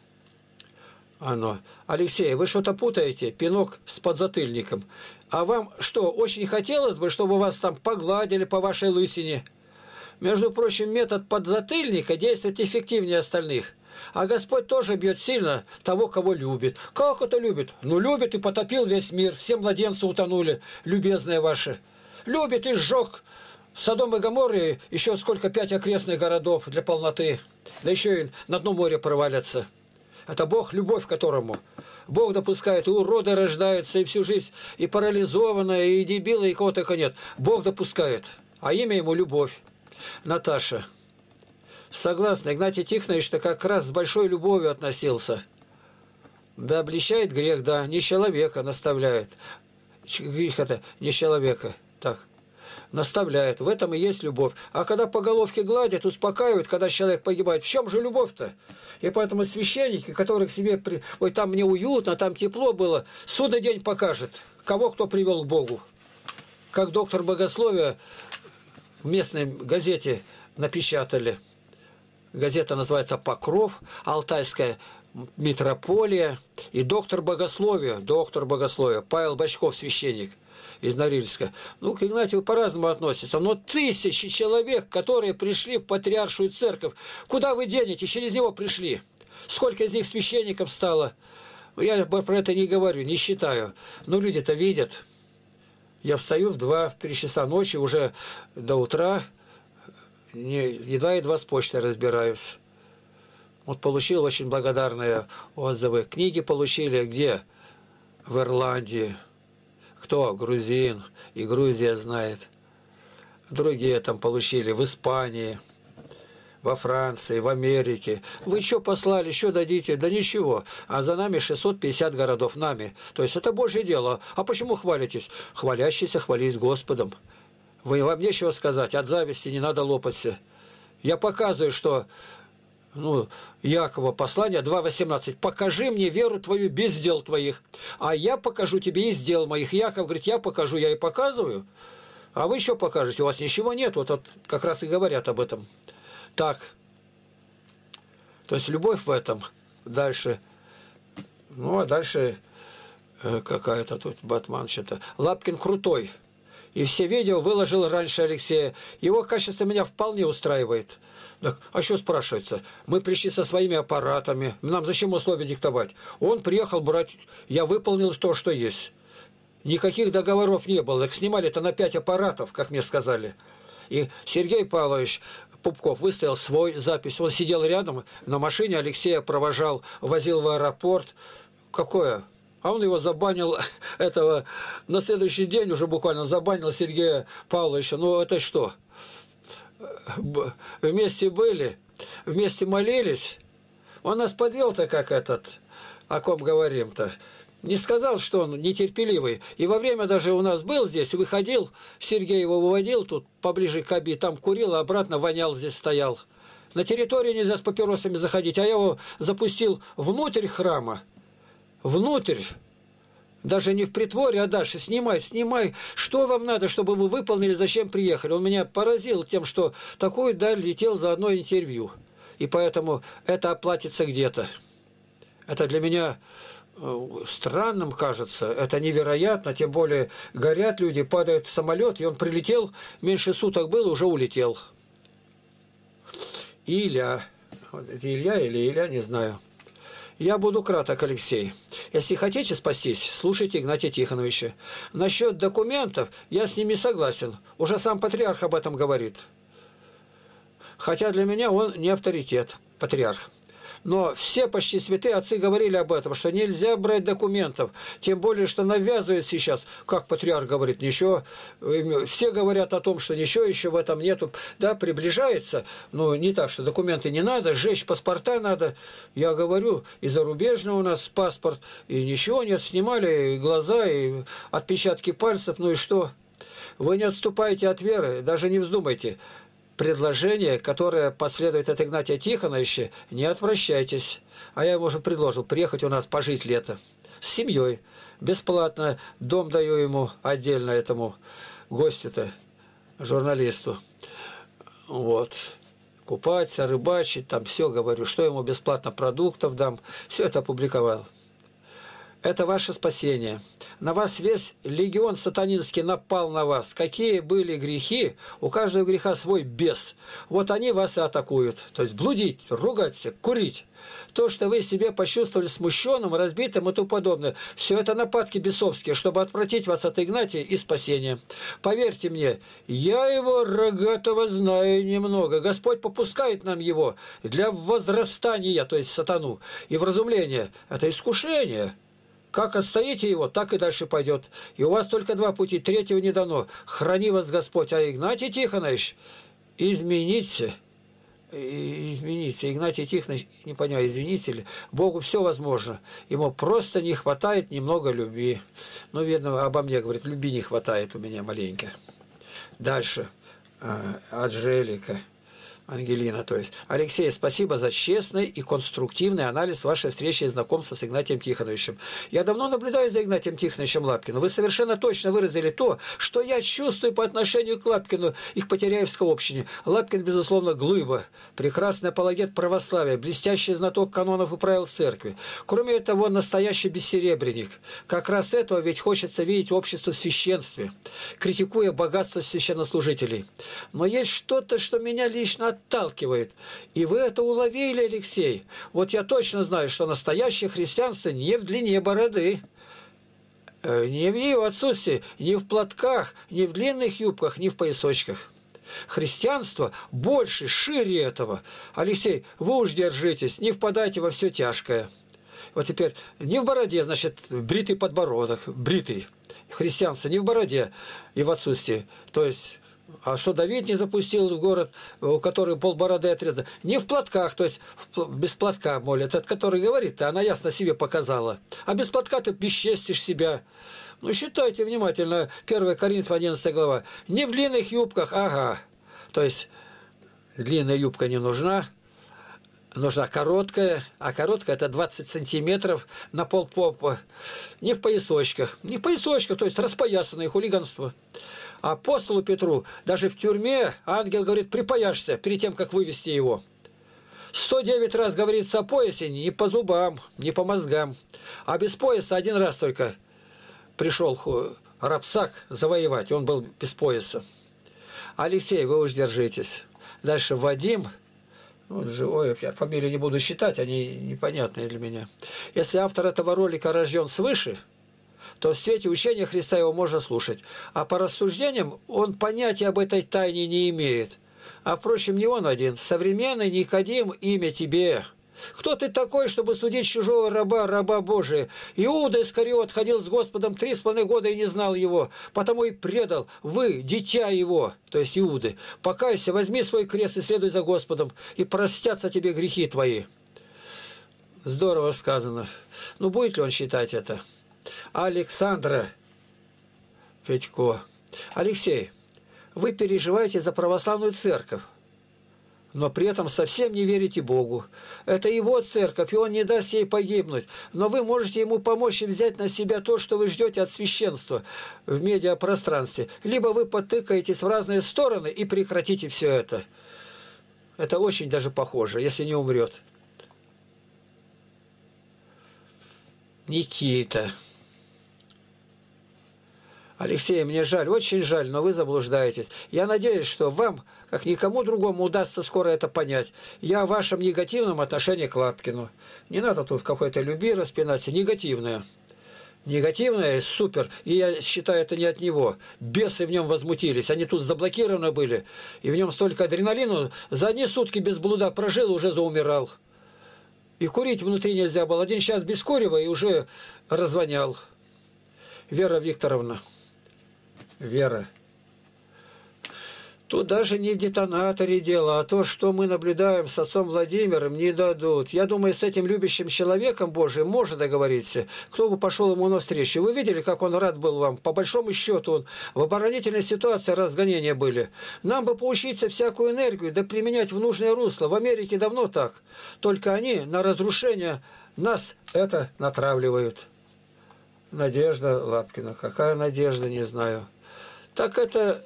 Оно. Алексей, вы что-то путаете? Пинок с подзатыльником. А вам что, очень хотелось бы, чтобы вас там погладили по вашей лысине? Между прочим, метод подзатыльника действует эффективнее остальных. А Господь тоже бьет сильно того, кого любит. Как это любит? Ну, любит и потопил весь мир. Все младенцы утонули, любезные ваши. Любит и сжег Содом и Гоморру, еще сколько, пять окрестных городов для полноты. Да еще и на дно моря провалятся. Это Бог, любовь к которому. Бог допускает, и уроды рождаются, и всю жизнь, и парализованные, и дебилы, и кого только нет. Бог допускает, а имя ему любовь. Наташа. Согласна, Игнатий Тихонович-то как раз с большой любовью относился. Да, обличает грех, да, не человека наставляет. Грех это не человека. Так, наставляет. В этом и есть любовь. А когда по головке гладят, успокаивают, когда человек погибает, в чем же любовь-то? И поэтому священники, которые к себе... При... Ой, там мне уютно, там тепло было. Судный день покажет, кого кто привел к Богу. Как доктор богословия в местной газете напечатали. Газета называется «Покров», «Алтайская митрополия» и доктор богословия, доктор богословия, Павел Бочков, священник из Норильска. Ну, к Игнатию по-разному относятся, но тысячи человек, которые пришли в патриаршую церковь, куда вы денете? Через него пришли. Сколько из них священников стало? Я про это не говорю, не считаю. Но люди-то видят. Я встаю в два-три часа ночи, уже до утра, едва-едва с почтой разбираюсь. Вот получил очень благодарные отзывы. Книги получили где? В Ирландии. Кто? Грузин. И Грузия знает. Другие там получили в Испании, во Франции, в Америке. Вы что послали, что дадите? Да ничего. А за нами шестьсот пятьдесят городов, нами. То есть это Божье дело. А почему хвалитесь? Хвалящиеся хвались Господом. Вы, вам нечего сказать. От зависти не надо лопаться. Я показываю, что ну, Якова послание два восемнадцать. «Покажи мне веру твою без дел твоих, а я покажу тебе из дел моих». Яков говорит, я покажу, я и показываю. А вы еще покажете, у вас ничего нет. Вот, вот как раз и говорят об этом. Так. То есть любовь в этом. Дальше. Ну, а дальше э, какая-то тут Батман что-то. Лапкин крутой. И все видео выложил раньше Алексея. Его качество меня вполне устраивает. Так, а что спрашивается? Мы пришли со своими аппаратами. Нам зачем условия диктовать? Он приехал брать. Я выполнил то, что есть. Никаких договоров не было. Так снимали-то на пять аппаратов, как мне сказали. И Сергей Павлович Пупков выставил свой запись. Он сидел рядом на машине, Алексея провожал, возил в аэропорт. Какое? А он его забанил, этого, на следующий день уже буквально забанил Сергея Павловича. Ну, это что? Вместе были, вместе молились. Он нас подвел-то, как этот, о ком говорим-то. Не сказал, что он нетерпеливый. И во время даже у нас был здесь, выходил, Сергей его выводил тут поближе к Аби, там курил, а обратно вонял, здесь стоял. На территорию нельзя с папиросами заходить, а я его запустил внутрь храма. Внутрь. Даже не в притворе, а дальше снимай, снимай. Что вам надо, чтобы вы выполнили, зачем приехали? Он меня поразил тем, что такую даль летел за одно интервью. И поэтому это оплатится где-то. Это для меня странным кажется, это невероятно, тем более горят люди, падает самолет, и он прилетел, меньше суток был, уже улетел. Илья, Илья или Илья, не знаю. Я буду краток, Алексей. Если хотите спастись, слушайте Игнатия Тихоновича. Насчет документов я с ними согласен, уже сам патриарх об этом говорит. Хотя для меня он не авторитет, патриарх. Но все почти святые отцы говорили об этом, что нельзя брать документов. Тем более, что навязывают сейчас, как патриарх говорит, ничего. Все говорят о том, что ничего еще в этом нету. Да, приближается, но не так, что документы не надо, сжечь паспорта надо. Я говорю, и зарубежный у нас паспорт, и ничего нет, снимали и глаза, и отпечатки пальцев, ну и что? Вы не отступаете от веры, даже не вздумайте. Предложение, которое последует от Игнатия Тихоновича, не отвращайтесь. А я ему уже предложил приехать у нас пожить лето. С семьей. Бесплатно. Дом даю ему отдельно, этому гостю-то, журналисту. Вот. Купаться, рыбачить, там все говорю. Что ему бесплатно продуктов дам. Все это опубликовал. Это ваше спасение. На вас весь легион сатанинский напал на вас. Какие были грехи, у каждого греха свой бес. Вот они вас и атакуют. То есть блудить, ругаться, курить. То, что вы себе почувствовали смущенным, разбитым и тому подобное, все это нападки бесовские, чтобы отвратить вас от Игнатия и спасения. Поверьте мне, я его рогатого знаю немного. Господь попускает нам его для возрастания, то есть сатану, и вразумления. Это искушение. Как отстоите его, так и дальше пойдет. И у вас только два пути, третьего не дано. Храни вас Господь. А Игнатий Тихонович, измените. Измените. Игнатий Тихонович, не понимаю, извините ли, Богу все возможно. Ему просто не хватает немного любви. Ну, видно, обо мне говорит, любви не хватает у меня маленько. Дальше. Анжелика. Ангелина, то есть. Алексей, спасибо за честный и конструктивный анализ вашей встречи и знакомства с Игнатием Тихоновичем. Я давно наблюдаю за Игнатием Тихоновичем Лапкиным. Вы совершенно точно выразили то, что я чувствую по отношению к Лапкину и к Потеряевской общине. Лапкин, безусловно, глыба, прекрасный апологет православия, блестящий знаток канонов и правил церкви. Кроме того, настоящий бессеребренник. Как раз этого ведь хочется видеть общество в священстве, критикуя богатство священнослужителей. Но есть что-то, что меня лично отталкивает. И вы это уловили, Алексей. Вот я точно знаю, что настоящее христианство не в длине бороды, не в ее отсутствии, не в платках, не в длинных юбках, не в поясочках. Христианство больше, шире этого. Алексей, вы уж держитесь, не впадайте во все тяжкое. Вот теперь не в бороде, значит, бритый подбородок, бритый. Христианство не в бороде и в отсутствии. То есть, а что Давид не запустил в город, у которого полбороды отрезано? Не в платках, то есть без платка молят. Этот, который говорит, она ясно себе показала. А без платка ты бесчестишь себя. Ну, считайте внимательно, первое Коринфянам одиннадцатая глава. Не в длинных юбках, ага. То есть, длинная юбка не нужна. Нужна короткая, а короткая это двадцать сантиметров на полпопа. Не в поясочках. Не в поясочках, то есть распоясанное хулиганство. А апостолу Петру даже в тюрьме ангел говорит, припаяшься перед тем, как вывести его. сто девять раз говорится о поясе, не по зубам, не по мозгам. А без пояса один раз только пришел Рапсак завоевать, он был без пояса. Алексей, вы уж держитесь. Дальше Вадим. Ну, живой, я фамилию не буду считать, они непонятные для меня. Если автор этого ролика рожден свыше, то в свете учения Христа его можно слушать. А по рассуждениям он понятия об этой тайне не имеет. А впрочем, не он один. Современный Никодим, имя тебе. Кто ты такой, чтобы судить чужого раба, раба Божия? Иуда Искариот ходил с Господом три с половиной года и не знал его, потому и предал. Вы, дитя его, то есть Иуды, покайся, возьми свой крест и следуй за Господом, и простятся тебе грехи твои. Здорово сказано. Ну, будет ли он считать это? Александра Федько. Алексей, вы переживаете за православную церковь, но при этом совсем не верите Богу. Это его церковь, и он не даст ей погибнуть. Но вы можете ему помочь и взять на себя то, что вы ждете от священства в медиапространстве. Либо вы потыкаетесь в разные стороны и прекратите все это. Это очень даже похоже, если не умрет. Никита. Алексей, мне жаль, очень жаль, но вы заблуждаетесь. Я надеюсь, что вам, как никому другому, удастся скоро это понять. Я о вашем негативном отношении к Лапкину. Не надо тут какой-то любви распинаться. Негативное. Негативное, супер. И я считаю, это не от него. Бесы в нем возмутились. Они тут заблокированы были. И в нем столько адреналина. За одни сутки без блуда прожил, уже заумирал. И курить внутри нельзя было. Один час без курева и уже развонял. Вера Викторовна. Вера. Тут даже не в детонаторе дело, а то, что мы наблюдаем с отцом Владимиром, не дадут. Я думаю, с этим любящим человеком Божиим можно договориться. Кто бы пошел ему навстречу. Вы видели, как он рад был вам? По большому счету, он в оборонительной ситуации разгонения были. Нам бы поучиться всякую энергию, да применять в нужное русло. В Америке давно так. Только они на разрушение нас это натравливают. Надежда Лапкина. Какая надежда, не знаю. Так это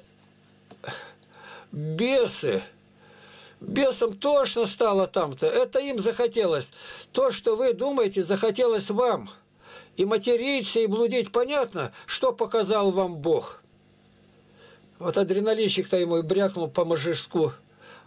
бесы. Бесам точно стало там-то. Это им захотелось. То, что вы думаете, захотелось вам. И материться, и блудить. Понятно, что показал вам Бог. Вот адреналинчик-то ему и брякнул по мозжечку.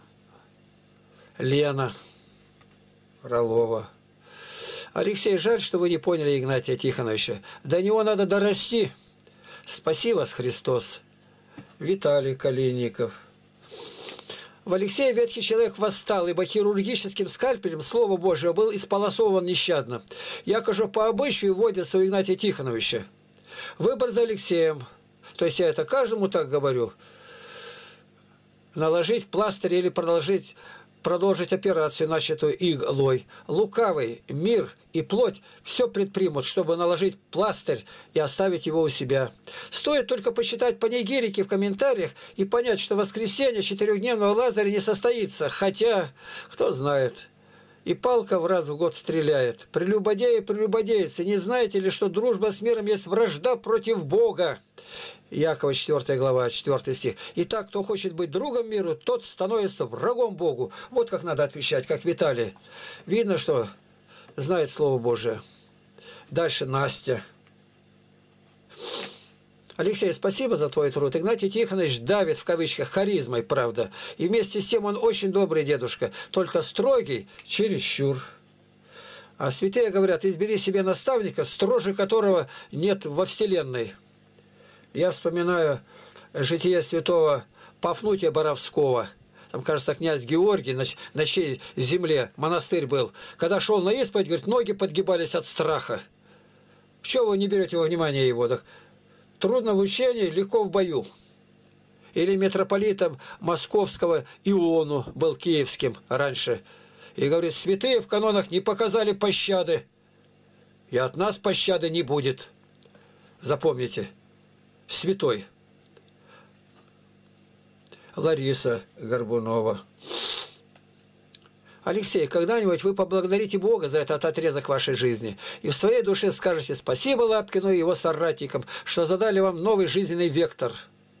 Лена Фролова. Алексей, жаль, что вы не поняли Игнатия Тихоновича. До него надо дорасти. Спаси вас, Христос. Виталий Калиников. В Алексее ветхий человек восстал, ибо хирургическим скальпелем Слово Божие был исполосован нещадно. Якоже по обычаю водится у Игнатия Тихоновича. Выбор за Алексеем. То есть я это каждому так говорю. Наложить пластырь или продолжить... продолжить операцию, начатую иглой. Лукавый, мир и плоть все предпримут, чтобы наложить пластырь и оставить его у себя. Стоит только почитать панигирики в комментариях и понять, что воскресенье четырехдневного Лазаря не состоится. Хотя, кто знает, и палка в раз в год стреляет. Прелюбодеи, прелюбодейцы, не знаете ли, что дружба с миром есть вражда против Бога? Якова четвёртая глава, четвёртый стих. Итак, кто хочет быть другом миру, тот становится врагом Богу. Вот как надо отвечать, как Виталий. Видно, что знает Слово Божие. Дальше Настя. Алексей, спасибо за твой труд. Игнатий Тихонович давит, в кавычках, харизмой, правда. И вместе с тем он очень добрый дедушка, только строгий, чересчур. А святые говорят, избери себе наставника, строже которого нет во вселенной. Я вспоминаю житие святого Пафнутия Боровского. там, кажется, князь Георгий, на, на чьей земле монастырь был. Когда шел на исповедь, говорит, ноги подгибались от страха. Чего вы не берете во внимание его? Так, трудно в учении, легко в бою. Или митрополитом московского Иону был киевским раньше. И говорит, святые в канонах не показали пощады. И от нас пощады не будет. Запомните. Святой. Лариса Горбунова. Алексей, когда-нибудь вы поблагодарите Бога за этот отрезок вашей жизни и в своей душе скажете спасибо Лапкину и его соратникам, что задали вам новый жизненный вектор.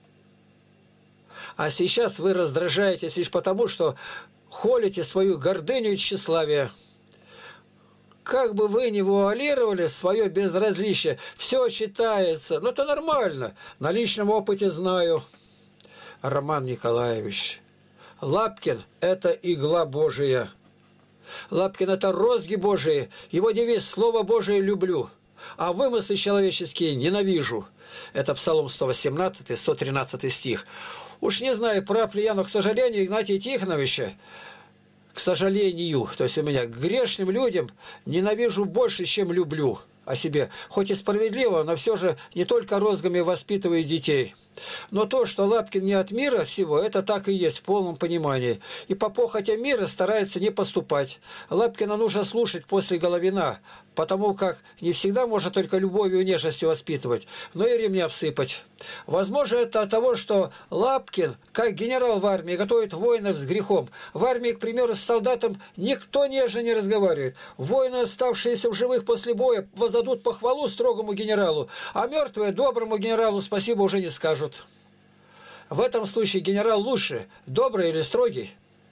А сейчас вы раздражаетесь лишь потому, что холите свою гордыню и тщеславие. Как бы вы ни вуалировали свое безразличие, все читается. Ну, это нормально. На личном опыте знаю. Роман Николаевич. Лапкин – это игла Божия. Лапкин – это розги Божии. Его девиз «Слово Божие люблю, а вымыслы человеческие ненавижу». Это Псалом сто восемнадцатый, сто тринадцатый стих. Уж не знаю, прав ли я, но, к сожалению, Игнатия Тихоновича, к сожалению, то есть у меня к грешным людям ненавижу больше, чем люблю о себе. Хоть и справедливо, но все же не только розгами воспитываю детей. Но то, что Лапкин не от мира всего, это так и есть в полном понимании. И по похоти мира старается не поступать. Лапкина нужно слушать после Головина, потому как не всегда можно только любовью и нежностью воспитывать, но и ремня всыпать. Возможно, это от того, что Лапкин, как генерал в армии, готовит воинов с грехом. В армии, к примеру, с солдатом никто нежно не разговаривает. Воины, оставшиеся в живых после боя, воздадут похвалу строгому генералу, а мертвые доброму генералу спасибо уже не скажут. В этом случае генерал лучше, добрый или строгий?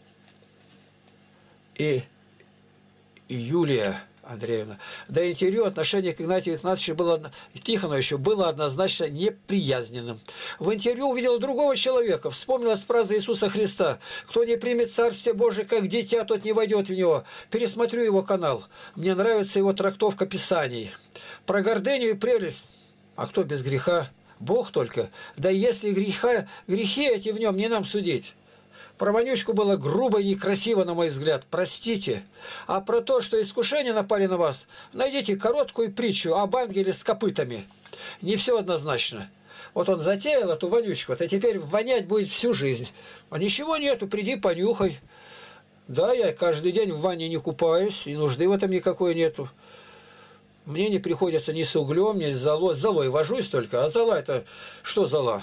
И, и Юлия Андреевна. До интервью отношение к Игнатию Игнатьевичу было, Тихоновичу было однозначно неприязненным. В интервью увидел другого человека. Вспомнилась фраза Иисуса Христа: «Кто не примет Царствие Божие как дитя, тот не войдет в него». Пересмотрю его канал. Мне нравится его трактовка Писаний. Про гордыню и прелесть. А кто без греха? Бог только. Да если греха, грехи эти в нем, не нам судить. Про Вонючку было грубо и некрасиво, на мой взгляд. Простите. А про то, что искушения напали на вас, найдите короткую притчу об ангеле с копытами. Не все однозначно. Вот он затеял эту Вонючку, а теперь вонять будет всю жизнь. А ничего нету, приди понюхай. Да, я каждый день в ванне не купаюсь, и нужды в этом никакой нету. Мне не приходится ни с углем, ни с золой. С золой вожусь только. А зола это что зола?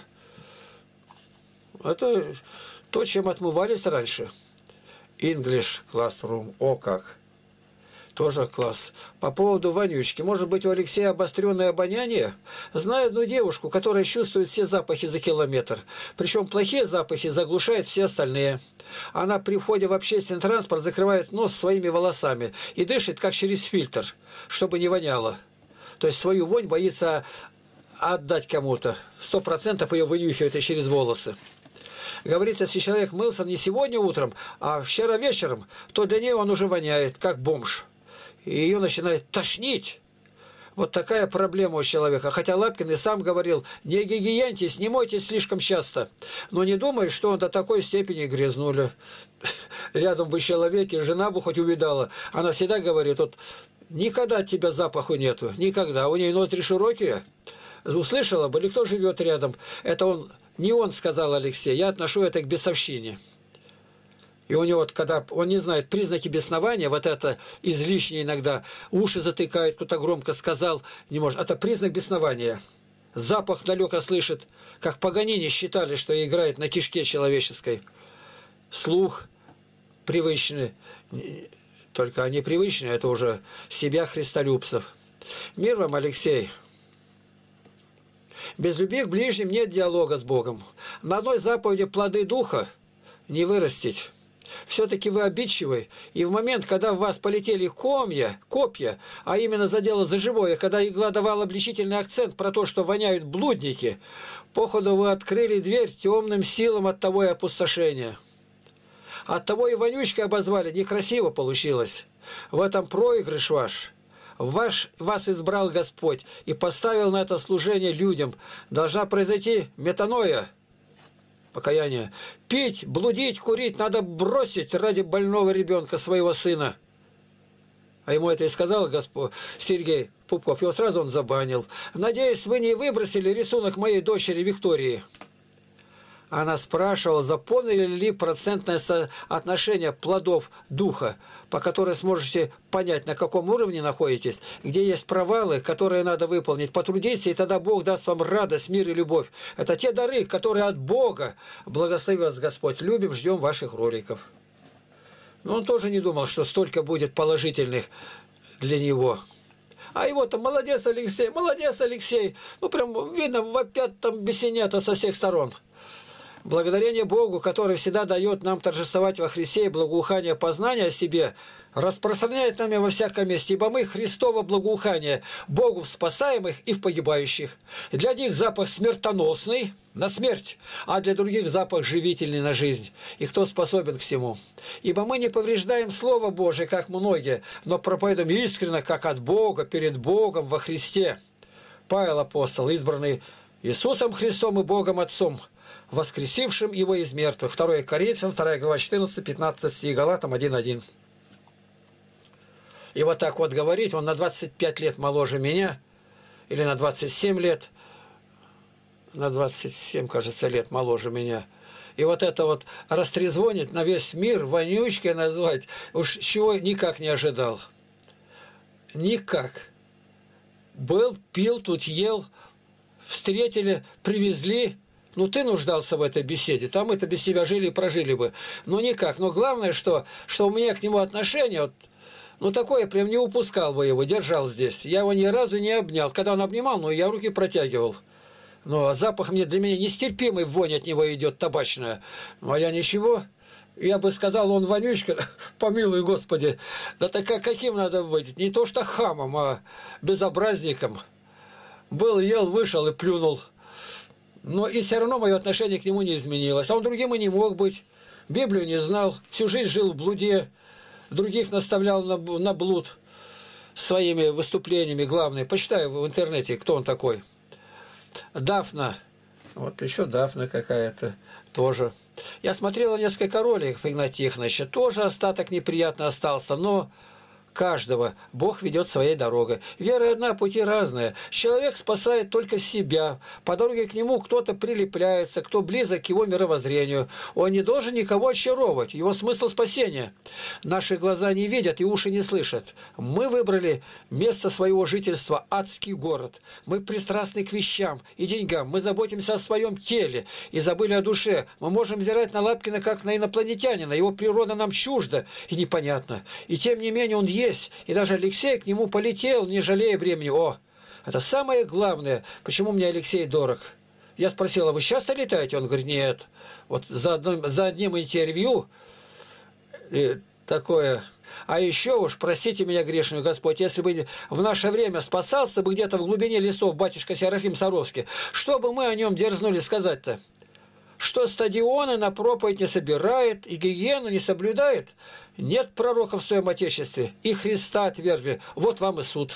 Это то, чем отмывались раньше. English Classroom. О как. Тоже класс. По поводу Вонючки. Может быть, у Алексея обостренное обоняние? Знаю одну девушку, которая чувствует все запахи за километр. Причем плохие запахи заглушают все остальные. Она при входе в общественный транспорт закрывает нос своими волосами и дышит, как через фильтр, чтобы не воняло. То есть свою вонь боится отдать кому-то. Сто процентов ее вынюхивает и через волосы. Говорится, если человек мылся не сегодня утром, а вчера вечером, то для нее он уже воняет, как бомж. И ее начинает тошнить. Вот такая проблема у человека. Хотя Лапкин и сам говорил: не гигиентесь, не мойтесь слишком часто. Но не думай, что он до такой степени грязнули. Рядом бы человек, и жена бы хоть увидала. Она всегда говорит: вот никогда от тебя запаху нету. Никогда. У нее ноздри широкие. Услышала бы, или кто живет рядом. Это он, не он сказал, Алексей. Я отношу это к бесовщине. И у него, вот, когда он не знает признаки беснования, вот это излишнее иногда, уши затыкает, кто-то громко сказал, не может. Это признак беснования. Запах далеко слышит, как Паганини считали, что играет на кишке человеческой. Слух привычный, только непривычный, это уже себя христолюбцев. Мир вам, Алексей. Без любви к ближним нет диалога с Богом. На одной заповеди плоды духа не вырастить. Все-таки вы обидчивы, и в момент, когда в вас полетели комья, копья, а именно задело за живое, когда игла давала обличительный акцент про то, что воняют блудники, походу вы открыли дверь темным силам от того и опустошения. От того и Вонючкой обозвали, некрасиво получилось. В этом проигрыш ваш. Ваш, вас избрал Господь и поставил на это служение людям. Должна произойти метаноя. покаяние. Пить, блудить, курить надо бросить ради больного ребенка, своего сына. А ему это и сказал Господь Сергей Пупков. Его сразу он забанил. Надеюсь, вы не выбросили рисунок моей дочери Виктории. Она спрашивала, запомнили ли процентное соотношение плодов духа, по которой сможете понять, на каком уровне находитесь, где есть провалы, которые надо выполнить. Потрудиться, и тогда Бог даст вам радость, мир и любовь. Это те дары, которые от Бога. Благослови вас Господь. Любим, ждем ваших роликов. Но он тоже не думал, что столько будет положительных для него. А его-то молодец, Алексей, молодец, Алексей. Ну, прям видно, вопят там бесенята со всех сторон. Благодарение Богу, который всегда дает нам торжествовать во Христе и благоухание познания о себе, распространяет нами во всяком месте, ибо мы Христово благоухание, Богу в спасаемых и в погибающих. Для них запах смертоносный на смерть, а для других запах живительный на жизнь. И кто способен к всему? Ибо мы не повреждаем Слово Божие, как многие, но проповедуем искренне, как от Бога, перед Богом во Христе. Павел апостол, избранный Иисусом Христом и Богом Отцом, воскресившим его из мертвых. второе Коринфянам, вторая глава, четырнадцать пятнадцать, и Галатам один один. И вот так вот говорить, он на двадцать пять лет моложе меня, или на двадцать семь лет, на двадцать семь, кажется, лет моложе меня. И вот это вот растрезвонить на весь мир, вонючкой назвать, уж чего никак не ожидал. Никак. Был, пил, тут ел, встретили, привезли. Ну, ты нуждался в этой беседе, там это без тебя жили и прожили бы. Ну, никак. Но главное, что, что у меня к нему отношение, вот, ну, такое прям не упускал бы его, держал здесь. Я его ни разу не обнял. Когда он обнимал, ну, я руки протягивал. Но запах мне для меня нестерпимый, вонь от него идет табачная. Ну, а я ничего. Я бы сказал, он вонючка, помилуй Господи. Да так каким надо быть? Не то что хамом, а безобразником. Был, ел, вышел и плюнул. Но и все равно мое отношение к нему не изменилось. А он другим и не мог быть. Библию не знал. Всю жизнь жил в блуде. Других наставлял на, на блуд своими выступлениями. Главное, почитай в интернете, кто он такой. Дафна. Вот еще Дафна какая-то тоже. Я смотрела несколько роликов Игнатия Тихоновича. Тоже остаток неприятно остался, но... Каждого Бог ведет своей дорогой. Вера одна, пути разные. Человек спасает только себя. По дороге к нему кто-то прилепляется, кто близок к его мировоззрению. Он не должен никого очаровывать. Его смысл спасения. Наши глаза не видят и уши не слышат. Мы выбрали место своего жительства – адский город. Мы пристрастны к вещам и деньгам. Мы заботимся о своем теле и забыли о душе. Мы можем взирать на Лапкина как на инопланетянина. Его природа нам чужда и непонятна. И тем не менее он есть. И даже Алексей к нему полетел, не жалея времени. О, это самое главное, почему мне Алексей дорог. Я спросил, а вы часто летаете? Он говорит, нет. Вот за одним, за одним интервью и такое. А еще уж, простите меня, грешную Господь, если бы в наше время спасался бы где-то в глубине лесов батюшка Серафим Саровский, что бы мы о нем дерзнули сказать-то? Что стадионы на проповедь не собирает и гигиену не соблюдает? Нет пророков в своем Отечестве. И Христа отвергли. Вот вам и суд.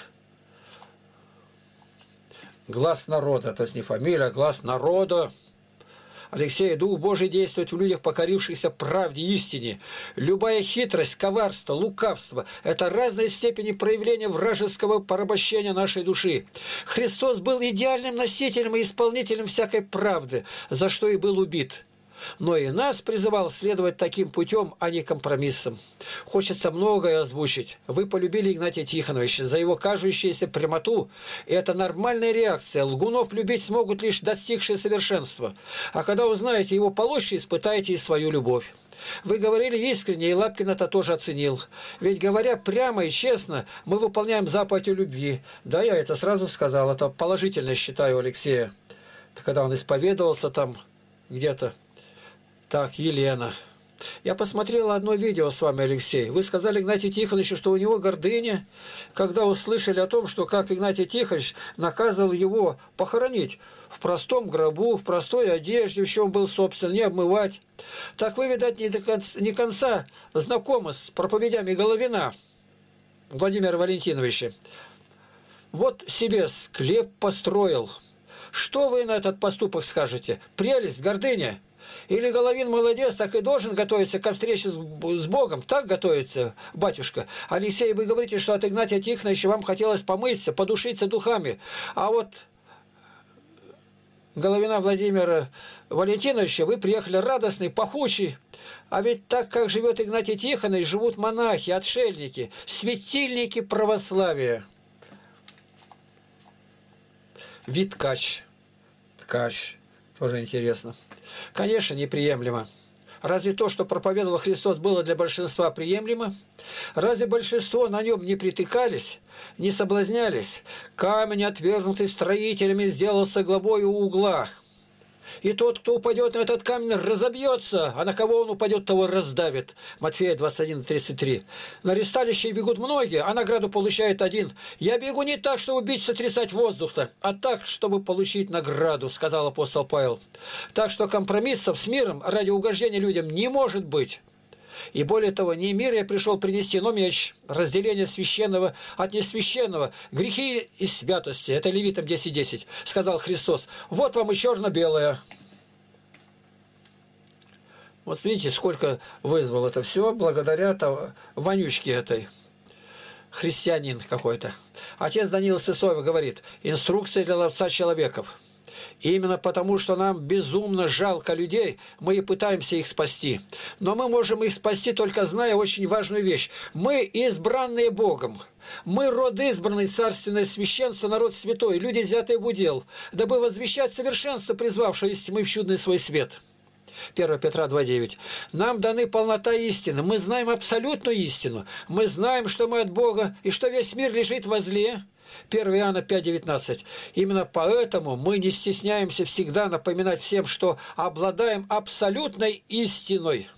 Глаз народа. То есть не фамилия, а глаз народа. Алексей, Дух Божий действует в людях, покорившихся правде и истине. Любая хитрость, коварство, лукавство – это разные степени проявления вражеского порабощения нашей души. Христос был идеальным носителем и исполнителем всякой правды, за что и был убит. Но и нас призывал следовать таким путем, а не компромиссом. Хочется многое озвучить. Вы полюбили Игнатия Тихоновича за его кажущуюся прямоту. И это нормальная реакция. Лгунов любить смогут лишь достигшие совершенства. А когда узнаете его получше, испытаете и свою любовь. Вы говорили искренне, и Лапкин это тоже оценил. Ведь, говоря прямо и честно, мы выполняем заповедь о любви. Да, я это сразу сказал. Это положительно считаю Алексея. Когда он исповедовался там где-то. Так, Елена. Я посмотрел одно видео с вами, Алексей. Вы сказали Игнатию Тихоновичу, что у него гордыня, когда услышали о том, что как Игнатий Тихонович наказывал его похоронить в простом гробу, в простой одежде, в чем был, собственно, не обмывать. Так вы, видать, не до конца, не конца знакомы с проповедями Головина Владимира Валентиновича. Вот себе склеп построил. Что вы на этот поступок скажете? Прелесть, гордыня? Или Головин молодец, так и должен готовиться ко встрече с Богом. Так готовится, батюшка. Алексей, вы говорите, что от Игнатия Тихоновича вам хотелось помыться, подушиться духами. А вот Головина Владимира Валентиновича вы приехали радостный, пахучий. А ведь так, как живет Игнатий Тихонович, живут монахи, отшельники, светильники православия. Виткач. Ткач. Тоже интересно. Конечно, неприемлемо. Разве то, что проповедовал Христос, было для большинства приемлемо? Разве большинство на нем не притыкались, не соблазнялись? Камень, отвергнутый строителями, сделался главою угла. И тот, кто упадет на этот камень, разобьется, а на кого он упадет, того раздавит. Матфея двадцать один тридцать три. На ресталище бегут многие, а награду получает один. Я бегу не так, чтобы бить, сотрясать воздух-то, а так, чтобы получить награду, сказал апостол Павел. Так что компромиссов с миром ради угождения людям не может быть. И более того, не мир я пришел принести, но меч, разделение священного от несвященного, грехи и святости. Это Левитам десять десять, сказал Христос. Вот вам и черно-белое. Вот видите, сколько вызвал это все благодаря того, вонючке этой. Христианин какой-то. Отец Даниил Сысоев говорит, инструкция для ловца человеков. И именно потому, что нам безумно жалко людей, мы и пытаемся их спасти. Но мы можем их спасти, только зная очень важную вещь. Мы избранные Богом. Мы род избранный, царственное священство, народ святой, люди, взятые в удел, дабы возвещать совершенство, призвавшее из тьмы в чудный свой свет. первое Петра два девять. Нам даны полнота истины. Мы знаем абсолютную истину. Мы знаем, что мы от Бога, и что весь мир лежит во зле. первое Иоанна пять девятнадцать. Именно поэтому мы не стесняемся всегда напоминать всем, что обладаем абсолютной истиной.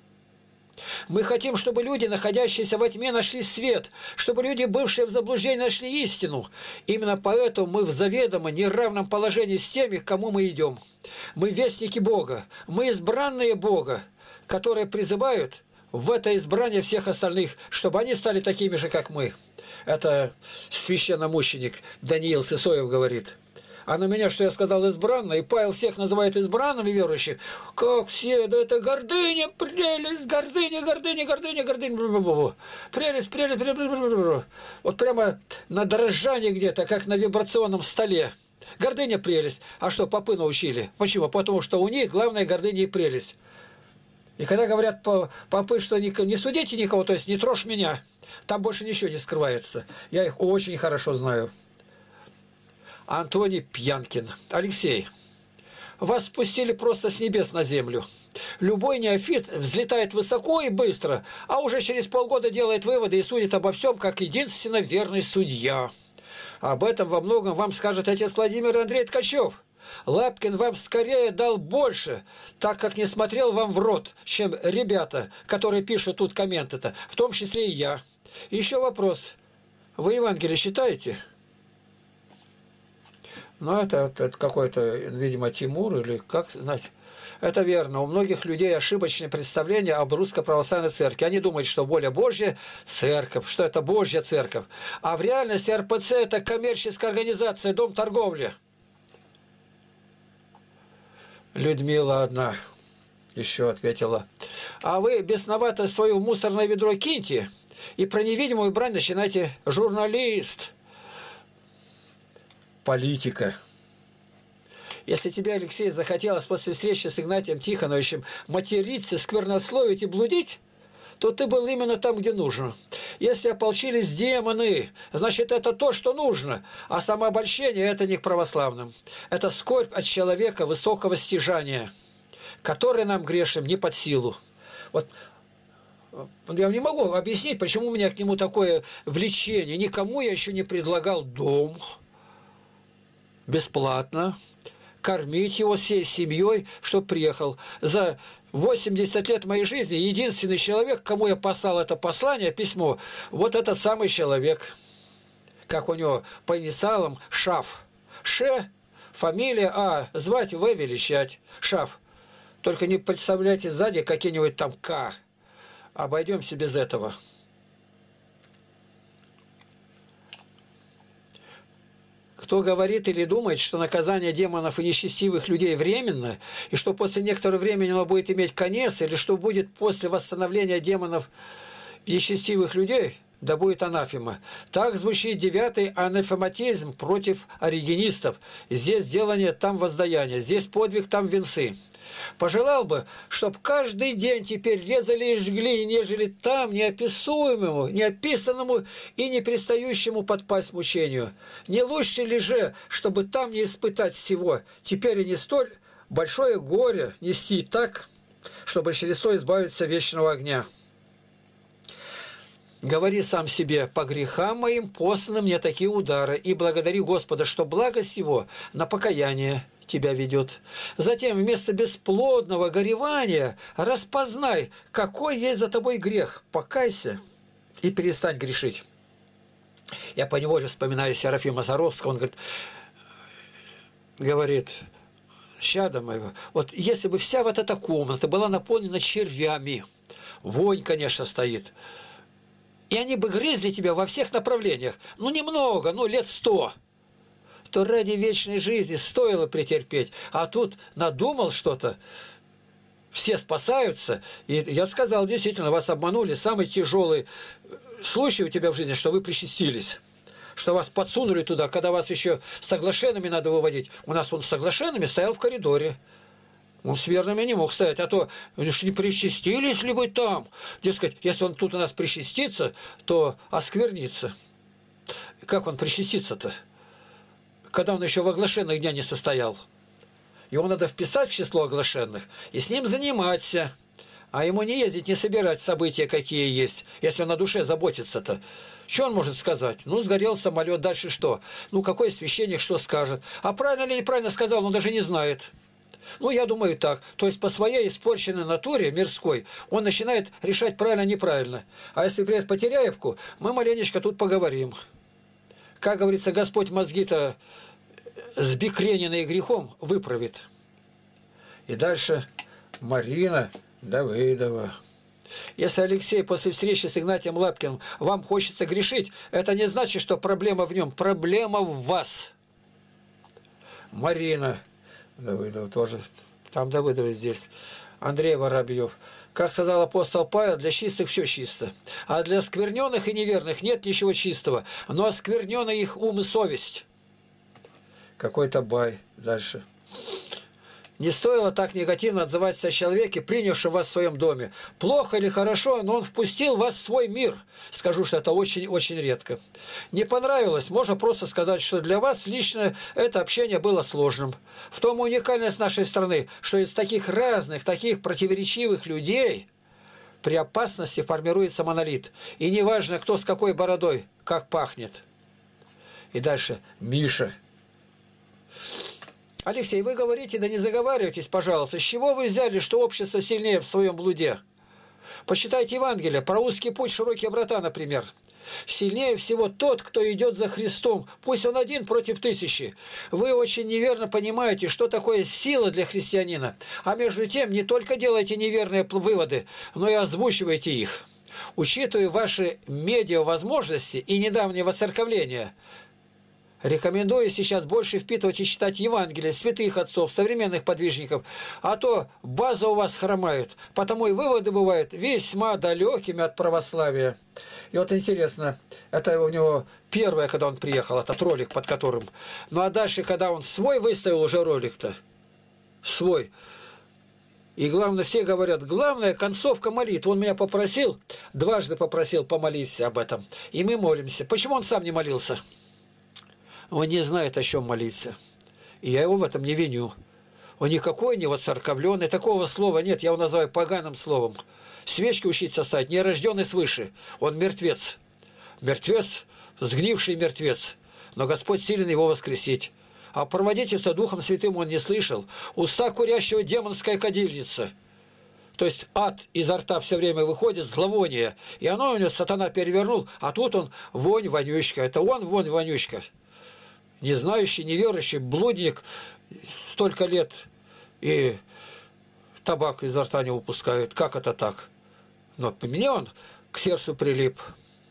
Мы хотим, чтобы люди, находящиеся во тьме, нашли свет, чтобы люди, бывшие в заблуждении, нашли истину. Именно поэтому мы в заведомо неравном положении с теми, к кому мы идем. Мы вестники Бога, мы избранные Бога, которые призывают в это избрание всех остальных, чтобы они стали такими же, как мы. Это священномученик Даниил Сысоев говорит. А на меня, что я сказал, избранно, и Павел всех называет избранными верующих. Как все, да это гордыня, прелесть, гордыня, гордыня, гордыня, гордыня, прелесть, прелесть, прелесть. Вот прямо на дрожании где-то, как на вибрационном столе. Гордыня, прелесть. А что, попы научили? Почему? Потому что у них главное гордыня и прелесть. И когда говорят попы, что не, не судите никого, то есть не трожь меня, там больше ничего не скрывается. Я их очень хорошо знаю. Антоний Пьянкин. Алексей, вас спустили просто с небес на землю. Любой неофит взлетает высоко и быстро, а уже через полгода делает выводы и судит обо всем, как единственно верный судья. Об этом во многом вам скажет отец Владимир Андрей Ткачев. Лапкин вам скорее дал больше, так как не смотрел вам в рот, чем ребята, которые пишут тут комменты-то, в том числе и я. Еще вопрос. Вы Евангелие читаете? Ну, это, это какой-то, видимо, Тимур или как знать. Это верно. У многих людей ошибочное представление об Русской Православной Церкви. Они думают, что воля Божья – церковь, что это Божья церковь. А в реальности эр пэ цэ – это коммерческая организация, дом торговли. Людмила одна еще ответила. А вы бесновато свое мусорное ведро киньте и про невидимую брань начинайте. Журналист. Политика. Если тебе, Алексей, захотелось после встречи с Игнатием Тихоновичем материться, сквернословить и блудить, то ты был именно там, где нужно. Если ополчились демоны, значит, это то, что нужно. А самообольщение – это не к православным. Это скорбь от человека высокого стяжания, который нам, грешным, не под силу. Вот я не могу объяснить, почему у меня к нему такое влечение. Никому я еще не предлагал дом бесплатно, кормить его всей семьей, чтобы приехал. За восемьдесят лет моей жизни единственный человек, кому я послал это послание, письмо, вот этот самый человек. Как у него по инициалам Шаф. Ш, фамилия, А, звать В, величать. Шаф. Только не представляйте сзади какие-нибудь там К. Обойдемся без этого. Кто говорит или думает, что наказание демонов и нечестивых людей временно, и что после некоторого времени оно будет иметь конец, или что будет после восстановления демонов и нечестивых людей, да будет анафема. Так звучит девятый анафематизм против оригенистов. Здесь делание, там воздаяние, здесь подвиг, там венцы. Пожелал бы, чтоб каждый день теперь резали и жгли, нежели там неописуемому, неописанному и не пристающему подпасть мучению. Не лучше ли же, чтобы там не испытать всего, теперь и не столь большое горе нести так, чтобы через то избавиться вечного огня? Говори сам себе: по грехам моим посланы мне такие удары, и благодари Господа, что благость Его на покаяние тебя ведет. Затем вместо бесплодного горевания распознай, какой есть за тобой грех. Покайся и перестань грешить. Я поневоле вспоминаю Серафима Саровского. Он говорит, говорит, щада моего, вот если бы вся вот эта комната была наполнена червями, вонь, конечно, стоит, и они бы грызли тебя во всех направлениях, ну немного, ну лет сто, то ради вечной жизни стоило претерпеть. А тут надумал что-то, все спасаются. И я сказал, действительно, вас обманули. Самый тяжелый случай у тебя в жизни, что вы причастились. Что вас подсунули туда, когда вас еще с соглашенными надо выводить. У нас он с соглашенными стоял в коридоре. Он с верными не мог стоять, а то не причастились ли вы там? Дескать, если он тут у нас причастится, то осквернится. Как он причастится-то? Когда он еще в оглашенных дня не состоял. Его надо вписать в число оглашенных и с ним заниматься. А ему не ездить, не собирать события, какие есть, если он на душе заботится-то. Что он может сказать? Ну, сгорел самолет, дальше что? Ну, какой священник что скажет? А правильно или неправильно сказал, он даже не знает. Ну, я думаю так. То есть по своей испорченной натуре мирской он начинает решать правильно-неправильно. А если приедет по Теряевку, мы маленечко тут поговорим. Как говорится, Господь мозги-то сбекрененные грехом выправит. И дальше Марина Давыдова. Если, Алексей, после встречи с Игнатием Лапкиным вам хочется грешить, это не значит, что проблема в нем. Проблема в вас. Марина Давыдова тоже. Там Давыдова здесь. Андрей Воробьев. Как сказал апостол Павел, для чистых все чисто. А для оскверненных и неверных нет ничего чистого. Но осквернена их ум и совесть. Какой-то бай. Дальше. Не стоило так негативно отзываться о человеке, принявшем вас в своем доме. Плохо или хорошо, но он впустил вас в свой мир. Скажу, что это очень-очень редко. Не понравилось, можно просто сказать, что для вас лично это общение было сложным. В том уникальность нашей страны, что из таких разных, таких противоречивых людей при опасности формируется монолит. И неважно, кто с какой бородой, как пахнет. И дальше Миша. Алексей, вы говорите, да не заговаривайтесь, пожалуйста. С чего вы взяли, что общество сильнее в своем блуде? Почитайте Евангелие, про узкий путь, широкие врата, например. Сильнее всего тот, кто идет за Христом. Пусть он один против тысячи. Вы очень неверно понимаете, что такое сила для христианина. А между тем, не только делайте неверные выводы, но и озвучивайте их. Учитывая ваши медиавозможности и недавнее воцерковление, рекомендую сейчас больше впитывать и читать Евангелие святых отцов, современных подвижников, а то база у вас хромает, потому и выводы бывают весьма далекими от православия. И вот интересно, это у него первое, когда он приехал, этот ролик, под которым. Ну а дальше, когда он свой выставил уже ролик-то, свой. И главное, все говорят, главная концовка молитвы. Он меня попросил, дважды попросил помолиться об этом. И мы молимся. Почему он сам не молился? Он не знает, о чем молиться. И я его в этом не виню. Он никакой не воцерковленный, такого слова нет, я его называю поганым словом. Свечки учиться ставить, не рожденный свыше. Он мертвец. Мертвец, сгнивший мертвец. Но Господь силен его воскресить. А проводительство Духом Святым он не слышал. Уста курящего демонская кадильница. То есть ад изо рта все время выходит, зловоние. И оно у него сатана перевернул, а тут он вонь вонючка. Это он вонь вонючка. Не знающий, неверующий, блудник, столько лет и табак изо рта не выпускает. Как это так? Но мне он к сердцу прилип.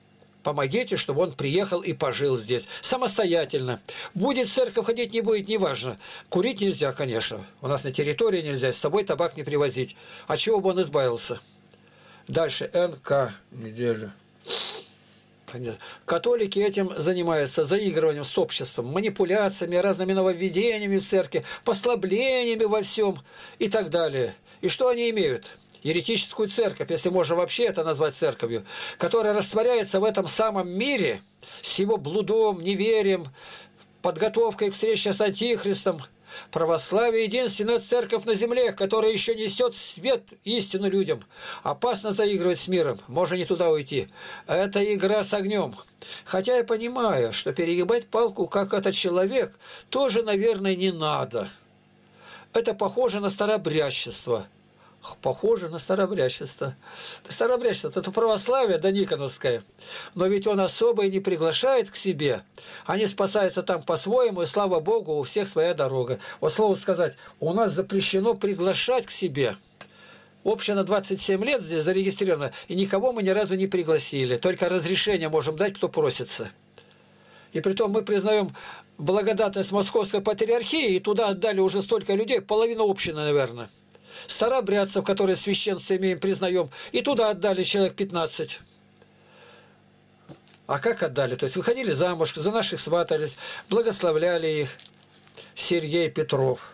помогите, чтобы он приехал и пожил здесь самостоятельно. Будет в церковь ходить, не будет, неважно. Курить нельзя, конечно. У нас на территории нельзя, с собой табак не привозить. От чего бы он избавился? Дальше, эн ка, неделю. Католики этим занимаются, заигрыванием с обществом, манипуляциями, разными нововведениями в церкви, послаблениями во всем и так далее. И что они имеют? Еретическую церковь, если можно вообще это назвать церковью, которая растворяется в этом самом мире с его блудом, неверием, подготовкой к встрече с Антихристом. Православие – единственная церковь на земле, которая еще несет свет истину людям. Опасно заигрывать с миром, можно не туда уйти. Это игра с огнем. Хотя я понимаю, что перегибать палку, как этот человек, тоже, наверное, не надо. Это похоже на старообрядчество. Похоже на старообрядчество. Старообрядчество – это православие, да никоновское. Но ведь он особо и не приглашает к себе. Они спасаются там по-своему, и слава Богу, у всех своя дорога. Вот слово сказать, у нас запрещено приглашать к себе. Община двадцать семь лет здесь зарегистрировано, и никого мы ни разу не пригласили. Только разрешение можем дать, кто просится. И притом мы признаем благодатность Московской Патриархии, и туда отдали уже столько людей, половину общины, наверное. Старообрядцев, которые священство имеем, признаем, и туда отдали человек пятнадцать. А как отдали? То есть выходили замуж, за наших сватались, благословляли их. Сергей Петров.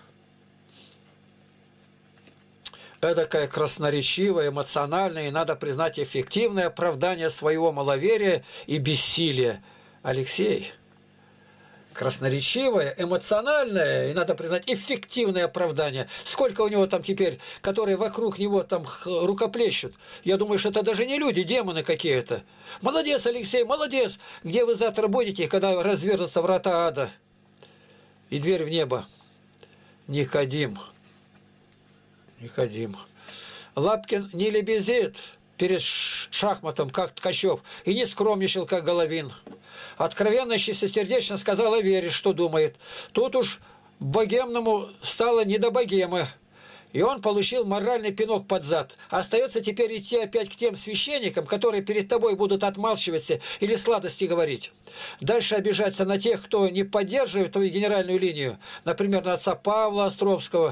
Эдакое красноречивое, эмоциональное, и, надо признать, эффективное оправдание своего маловерия и бессилия. Алексей. Красноречивое, эмоциональное, и, надо признать, эффективное оправдание. Сколько у него там теперь, которые вокруг него там рукоплещут. Я думаю, что это даже не люди, демоны какие-то. Молодец, Алексей, молодец. Где вы завтра будете, когда развернутся врата ада и дверь в небо? Никодим. Никодим. Лапкин не лебезит перед шахматом, как Ткачев, и не скромничал, как Головин. Откровенно, чистосердечно сказал о вере, что думает. Тут уж богемному стало не до богемы. И он получил моральный пинок под зад. Остается теперь идти опять к тем священникам, которые перед тобой будут отмалчиваться или сладости говорить. Дальше обижаться на тех, кто не поддерживает твою генеральную линию. Например, на отца Павла Островского.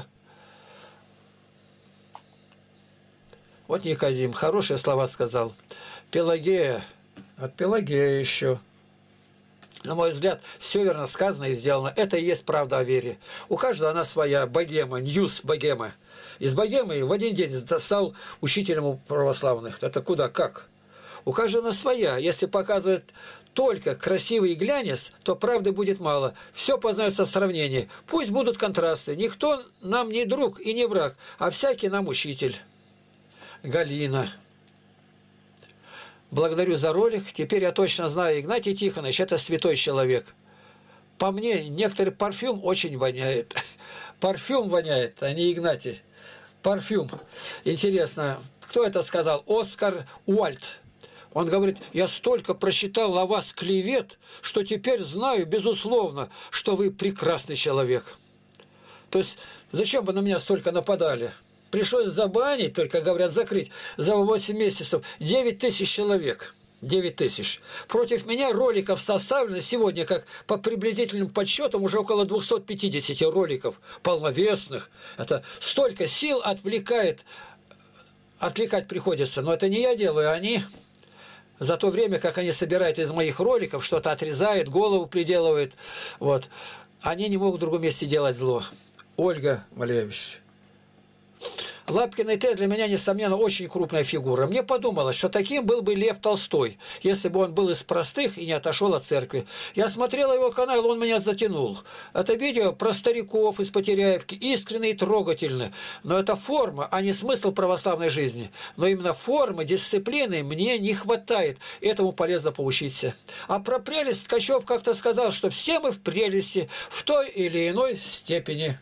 Вот Никодим, хорошие слова сказал. Пелагея. От Пелагея еще. На мой взгляд, все верно сказано и сделано. Это и есть правда о вере. У каждого она своя богема, ньюс богема. Из богемы в один день стал учителем у православных. Это куда, как? У каждого она своя. Если показывает только красивый глянец, то правды будет мало. Все познается в сравнении. Пусть будут контрасты. Никто нам не друг и не враг, а всякий нам учитель. Галина. Благодарю за ролик. Теперь я точно знаю, Игнатий Тихонович – это святой человек. По мне, некоторый парфюм очень воняет. Парфюм воняет, а не Игнатий. Парфюм. Интересно, кто это сказал? Оскар Уальд. Он говорит, я столько прочитал о вас клевет, что теперь знаю, безусловно, что вы прекрасный человек. То есть, зачем бы на меня столько нападали? Пришлось забанить, только, говорят, закрыть за восемь месяцев девять тысяч человек. девять тысяч. Против меня роликов составлено сегодня, как по приблизительным подсчетам, уже около двухсот пятидесяти роликов полновесных. Это столько сил отвлекает, отвлекать приходится. Но это не я делаю, а они. За то время, как они собирают из моих роликов, что-то отрезают, голову приделывают, вот, они не могут в другом месте делать зло. Ольга Малевич. Лапкин и Т для меня, несомненно, очень крупная фигура. Мне подумалось, что таким был бы Лев Толстой, если бы он был из простых и не отошел от церкви. Я смотрел его канал, он меня затянул. Это видео про стариков из Потеряевки, искренне и трогательно. Но это форма, а не смысл православной жизни. Но именно формы, дисциплины мне не хватает. Этому полезно поучиться. А про прелесть Ткачев как-то сказал, что все мы в прелести, в той или иной степени.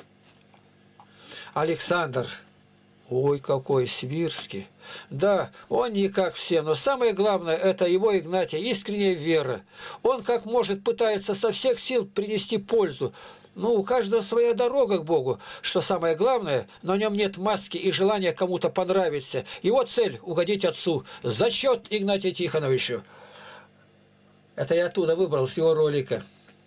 Александр. Ой, какой Свирский. Да, он не как все, но самое главное, это его Игнатия, искренняя вера. Он как может пытается со всех сил принести пользу. Ну, у каждого своя дорога к Богу, что самое главное, на нем нет маски и желания кому-то понравиться. Его цель – угодить Отцу. Зачет Игнатию Тихоновичу. Это я оттуда выбрал, с его ролика.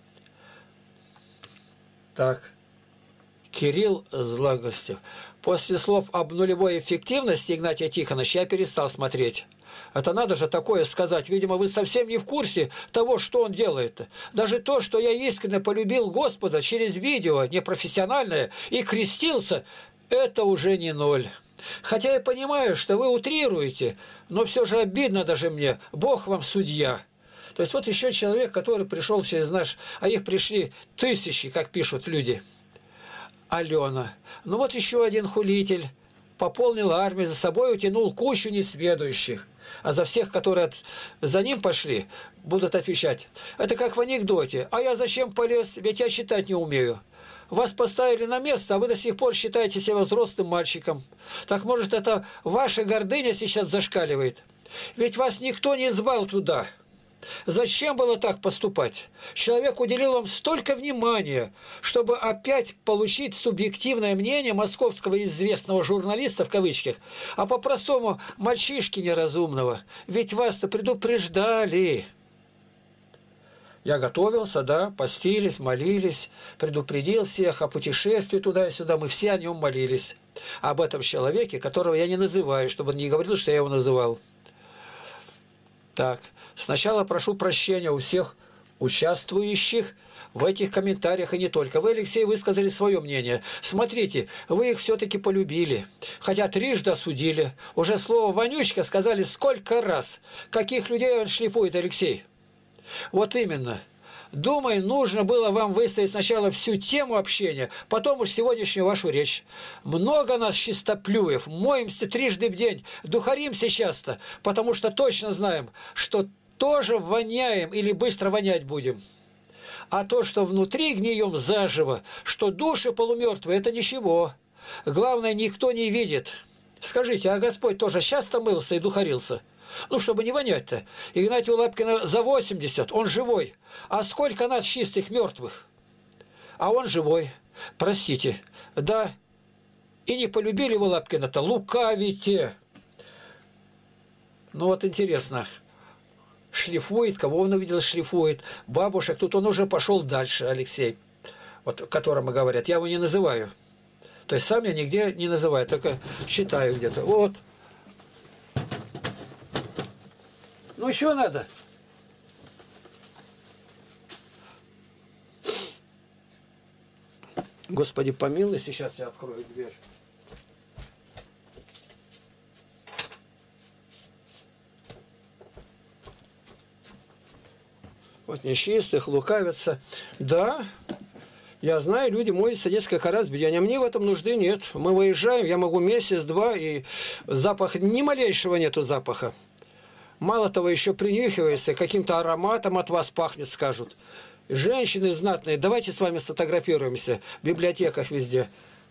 Так. Кирилл Злагостев. После слов об нулевой эффективности Игнатия Тихоновича я перестал смотреть. Это надо же такое сказать. Видимо, вы совсем не в курсе того, что он делает. Даже то, что я искренне полюбил Господа через видео непрофессиональное и крестился, это уже не ноль. Хотя я понимаю, что вы утрируете, но все же обидно даже мне. Бог вам судья. То есть вот еще человек, который пришел через наш... А их пришли тысячи, как пишут люди. Алена. Ну вот еще один хулитель. Пополнил армию, за собой утянул кучу несведущих. А за всех, которые за ним пошли, будут отвечать. Это как в анекдоте. А я зачем полез? Ведь я читать не умею. Вас поставили на место, а вы до сих пор считаете себя взрослым мальчиком. Так может, это ваша гордыня сейчас зашкаливает? Ведь вас никто не звал туда. Зачем было так поступать? Человек уделил вам столько внимания, чтобы опять получить субъективное мнение московского известного журналиста, в кавычках, а по-простому мальчишки неразумного. Ведь вас-то предупреждали. Я готовился, да, постились, молились, предупредил всех о путешествии туда и сюда. Мы все о нем молились. Об этом человеке, которого я не называю, чтобы он не говорил, что я его называл. Так, сначала прошу прощения у всех участвующих в этих комментариях, и не только. Вы, Алексей, высказали свое мнение. Смотрите, вы их все-таки полюбили, хотя трижды осудили. Уже слово «вонючка» сказали сколько раз. Каких людей он шлифует, Алексей? Вот именно. Думаю, нужно было вам выставить сначала всю тему общения, потом уж сегодняшнюю вашу речь. Много нас чистоплюев, моемся трижды в день, духаримся часто, потому что точно знаем, что тоже воняем или быстро вонять будем. А то, что внутри гнием заживо, что души полумертвые, это ничего. Главное, никто не видит. Скажите, а Господь тоже часто мылся и духарился? Ну, чтобы не вонять-то. Игнатию Лапкина за восемьдесят, он живой. А сколько нас чистых мертвых? А он живой. Простите. Да. И не полюбили вы Лапкина-то. Лукавите. Ну, вот интересно. Шлифует, кого он увидел, шлифует. Бабушек. Тут он уже пошел дальше, Алексей. Вот, о котором говорят. Я его не называю. То есть сам я нигде не называю, только считаю где-то. Вот. Ну, еще надо. Господи, помилуй, сейчас я открою дверь. Вот нечистых, лукавятся. Да, я знаю, люди моются несколько раз в день, а мне в этом нужды нет. Мы выезжаем, я могу месяц-два, и запаха, ни малейшего нету запаха. Мало того, еще принюхивается, каким-то ароматом от вас пахнет, скажут. Женщины знатные, давайте с вами сфотографируемся в библиотеках везде.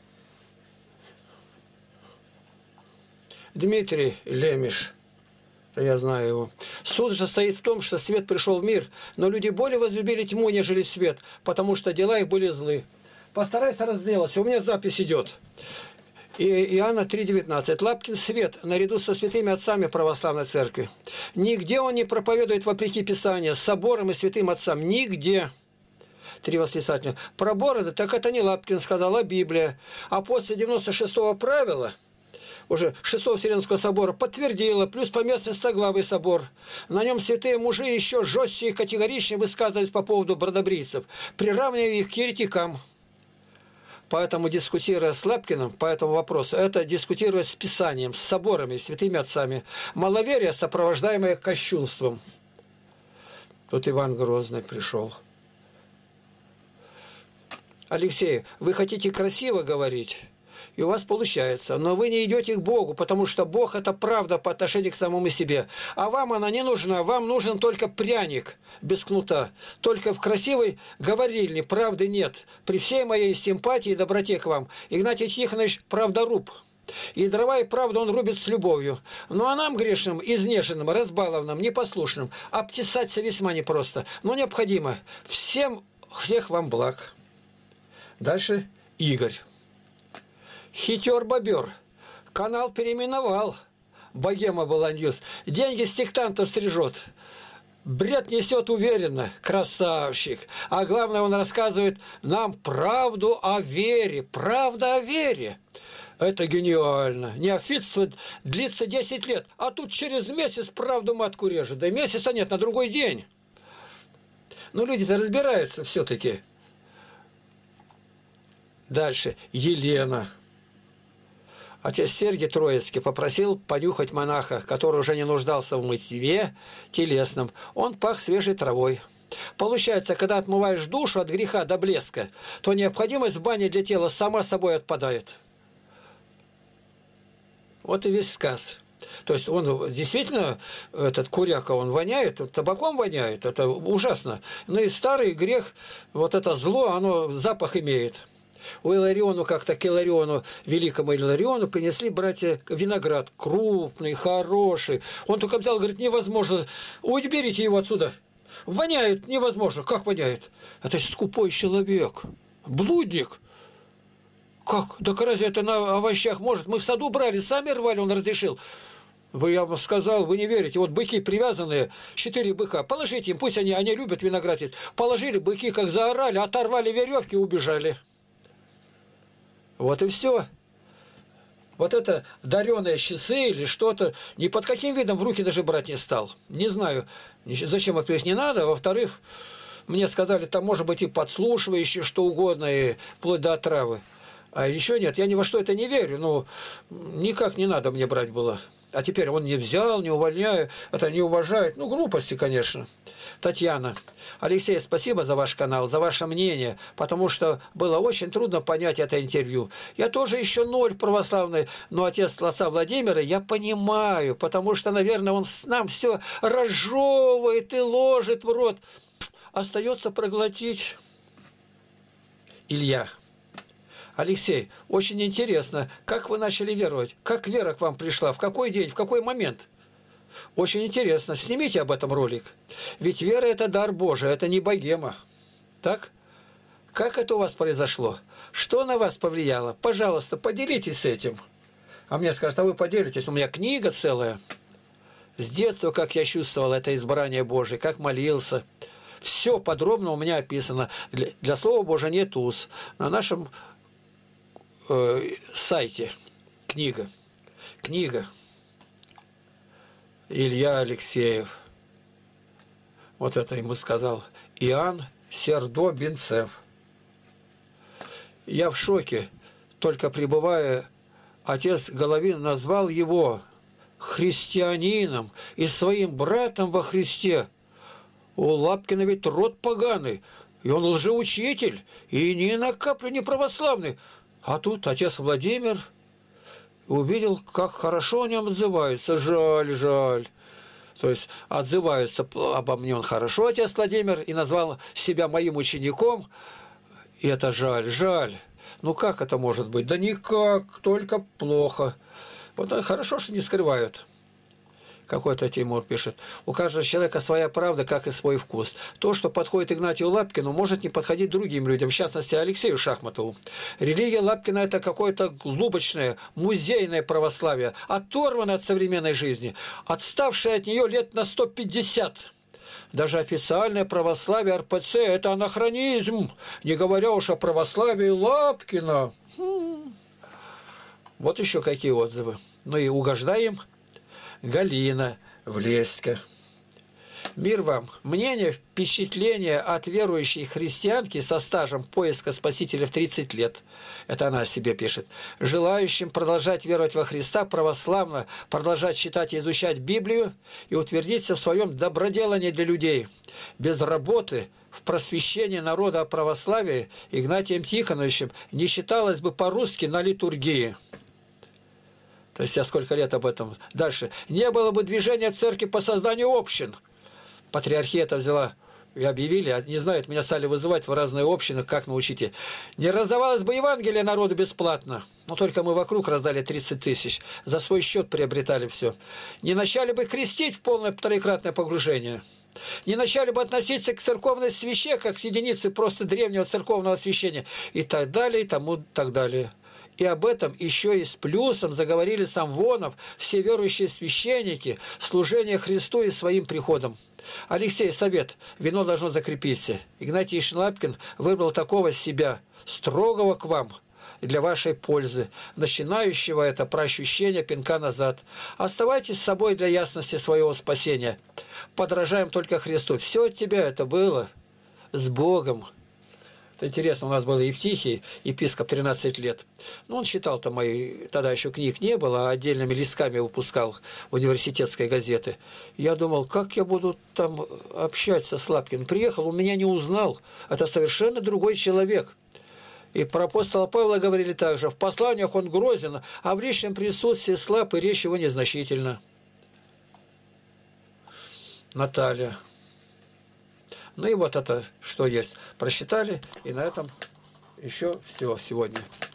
Дмитрий Лемиш, я знаю его. Суд же стоит в том, что свет пришел в мир, но люди более возлюбили тьму, нежели свет, потому что дела их были злы. Постарайся разделаться, у меня запись идет. И Иоанна три девятнадцать. Лапкин свет, наряду со святыми отцами православной церкви. Нигде он не проповедует вопреки Писанию, с собором и святым отцам. Нигде. Три восклицательных. Про бороды, так это не Лапкин сказал, а Библия. А после девяносто шестого правила, уже шестого Вселенского собора, подтвердила, плюс поместный стоглавый собор. На нем святые мужи еще жестче и категоричнее высказывались по поводу бродобрийцев, приравнивая их к еретикам. Поэтому, дискутируя с Лапкиным по этому вопросу, это дискутировать с Писанием, с соборами, святыми отцами. Маловерие, сопровождаемое кощунством. Тут Иван Грозный пришел. Алексей, вы хотите красиво говорить, и у вас получается, но вы не идете к Богу, потому что Бог – это правда по отношению к самому себе. А вам она не нужна, вам нужен только пряник без кнута. Только в красивой говорильне правды нет. При всей моей симпатии и доброте к вам, Игнатий Тихонович – правдоруб. И дрова и правду он рубит с любовью. Ну а нам, грешным, изнеженным, разбалованным, непослушным, обтесаться весьма непросто, но необходимо. Всем, всех вам благ. Дальше Игорь. Хитер-бобер. Канал переименовал. Богема была Ньюс. Деньги с сектантов стрижет. Бред несет уверенно, красавчик. А главное, он рассказывает нам правду о вере. Правда о вере. Это гениально. Неофитство длится десять лет, а тут через месяц правду матку режет. Да месяца нет, на другой день. Но люди-то разбираются все-таки. Дальше. Елена. Отец Сергий Троицкий попросил понюхать монаха, который уже не нуждался в мытье телесном. Он пах свежей травой. Получается, когда отмываешь душу от греха до блеска, то необходимость в бане для тела сама собой отпадает. Вот и весь сказ. То есть он действительно, этот куряка, он воняет, табаком воняет, это ужасно. Но и старый грех, вот это зло, оно запах имеет. У Илариону, как-то к Илариону, великому Илариону, принесли братья виноград, крупный, хороший. Он только взял, говорит, невозможно, уберите его отсюда. Воняет, невозможно. Как воняет? Это скупой человек, блудник. Как? Да разве это на овощах может? Мы в саду брали, сами рвали, он разрешил. Вы, я вам сказал, вы не верите. Вот быки привязанные, четыре быка, положите им, пусть они, они любят виноград есть. Положили, быки как заорали, оторвали веревки и убежали. Вот и все. Вот это дареные часы или что-то, ни под каким видом в руки даже брать не стал. Не знаю, зачем, во-первых, не надо, во-вторых, мне сказали, там может быть и подслушивающие, что угодно, и вплоть до отравы. А еще нет, я ни во что это не верю, но никак не надо мне брать было. А теперь он не взял, не увольняю, это не уважает. Ну, глупости, конечно. Татьяна. Алексей, спасибо за ваш канал, за ваше мнение, потому что было очень трудно понять это интервью. Я тоже еще ноль православный, но отец отца Владимира я понимаю, потому что, наверное, он нам все разжевывает и ложит в рот. Остается проглотить. Илья. Алексей, очень интересно, как вы начали веровать? Как вера к вам пришла? В какой день? В какой момент? Очень интересно. Снимите об этом ролик. Ведь вера – это дар Божий, это не богема. Так? Как это у вас произошло? Что на вас повлияло? Пожалуйста, поделитесь с этим. А мне скажут, а вы поделитесь. У меня книга целая. С детства, как я чувствовал это избрание Божие, как молился. Все подробно у меня описано. Для, для Слова Божия нет уз. На нашем сайте книга. Книга. Илья Алексеев. Вот это ему сказал. Иоанн Сердобинцев. Я в шоке. Только пребывая, отец Головин назвал его христианином и своим братом во Христе. У Лапкина ведь род поганый, и он лжеучитель, и ни на каплю не православный. А тут отец Владимир увидел, как хорошо о нем отзываются. Жаль, жаль. То есть отзываются обо мне он хорошо, отец Владимир, и назвал себя моим учеником. И это жаль, жаль. Ну как это может быть? Да никак, только плохо. Вот хорошо, что не скрывают. Какой-то Тимур пишет. У каждого человека своя правда, как и свой вкус. То, что подходит Игнатию Лапкину, может не подходить другим людям, в частности Алексею Шахматову. Религия Лапкина – это какое-то глубочное, музейное православие, оторванное от современной жизни, отставшее от нее лет на сто пятьдесят. Даже официальное православие эр пэ цэ – это анахронизм, не говоря уж о православии Лапкина. Хм. Вот еще какие отзывы. Ну и угождаем. Галина Влеська. Мир вам. Мнение, впечатление от верующей христианки со стажем поиска Спасителя в тридцать лет. Это она о себе пишет. Желающим продолжать веровать во Христа православно, продолжать читать и изучать Библию и утвердиться в своем доброделании для людей. Без работы в просвещении народа о православии Игнатием Тихоновичем не считалось бы по-русски на литургии. То есть я сколько лет об этом. Дальше. Не было бы движения в церкви по созданию общин. Патриархия это взяла и объявили. Не знают, меня стали вызывать в разные общины, как научите. Не раздавалось бы Евангелие народу бесплатно. Но только мы вокруг раздали тридцать тысяч. За свой счет приобретали все. Не начали бы крестить в полное троекратное погружение. Не начали бы относиться к церковной свяще, как к единице просто древнего церковного освящения. И так далее, и тому так далее. И об этом еще и с плюсом заговорили Самвонов, все верующие священники, служение Христу и своим приходом. Алексей, совет. Вино должно закрепиться. Игнатий Лапкин выбрал такого себя, строгого к вам, для вашей пользы, начинающего это про ощущение пинка назад. Оставайтесь с собой для ясности своего спасения. Подражаем только Христу. Все от тебя это было с Богом. Это интересно, у нас был Евтихий, епископ, тринадцать лет. Ну, он читал-то мои, тогда еще книг не было, а отдельными листками выпускал университетской газеты. Я думал, как я буду там общаться с Лапкиным. Приехал, он меня не узнал. Это совершенно другой человек. И про апостола Павла говорили также. В посланиях он грозен, а в личном присутствии слаб, и речь его незначительна. Наталья. Ну и вот это, что есть. Просчитали, и на этом еще все сегодня.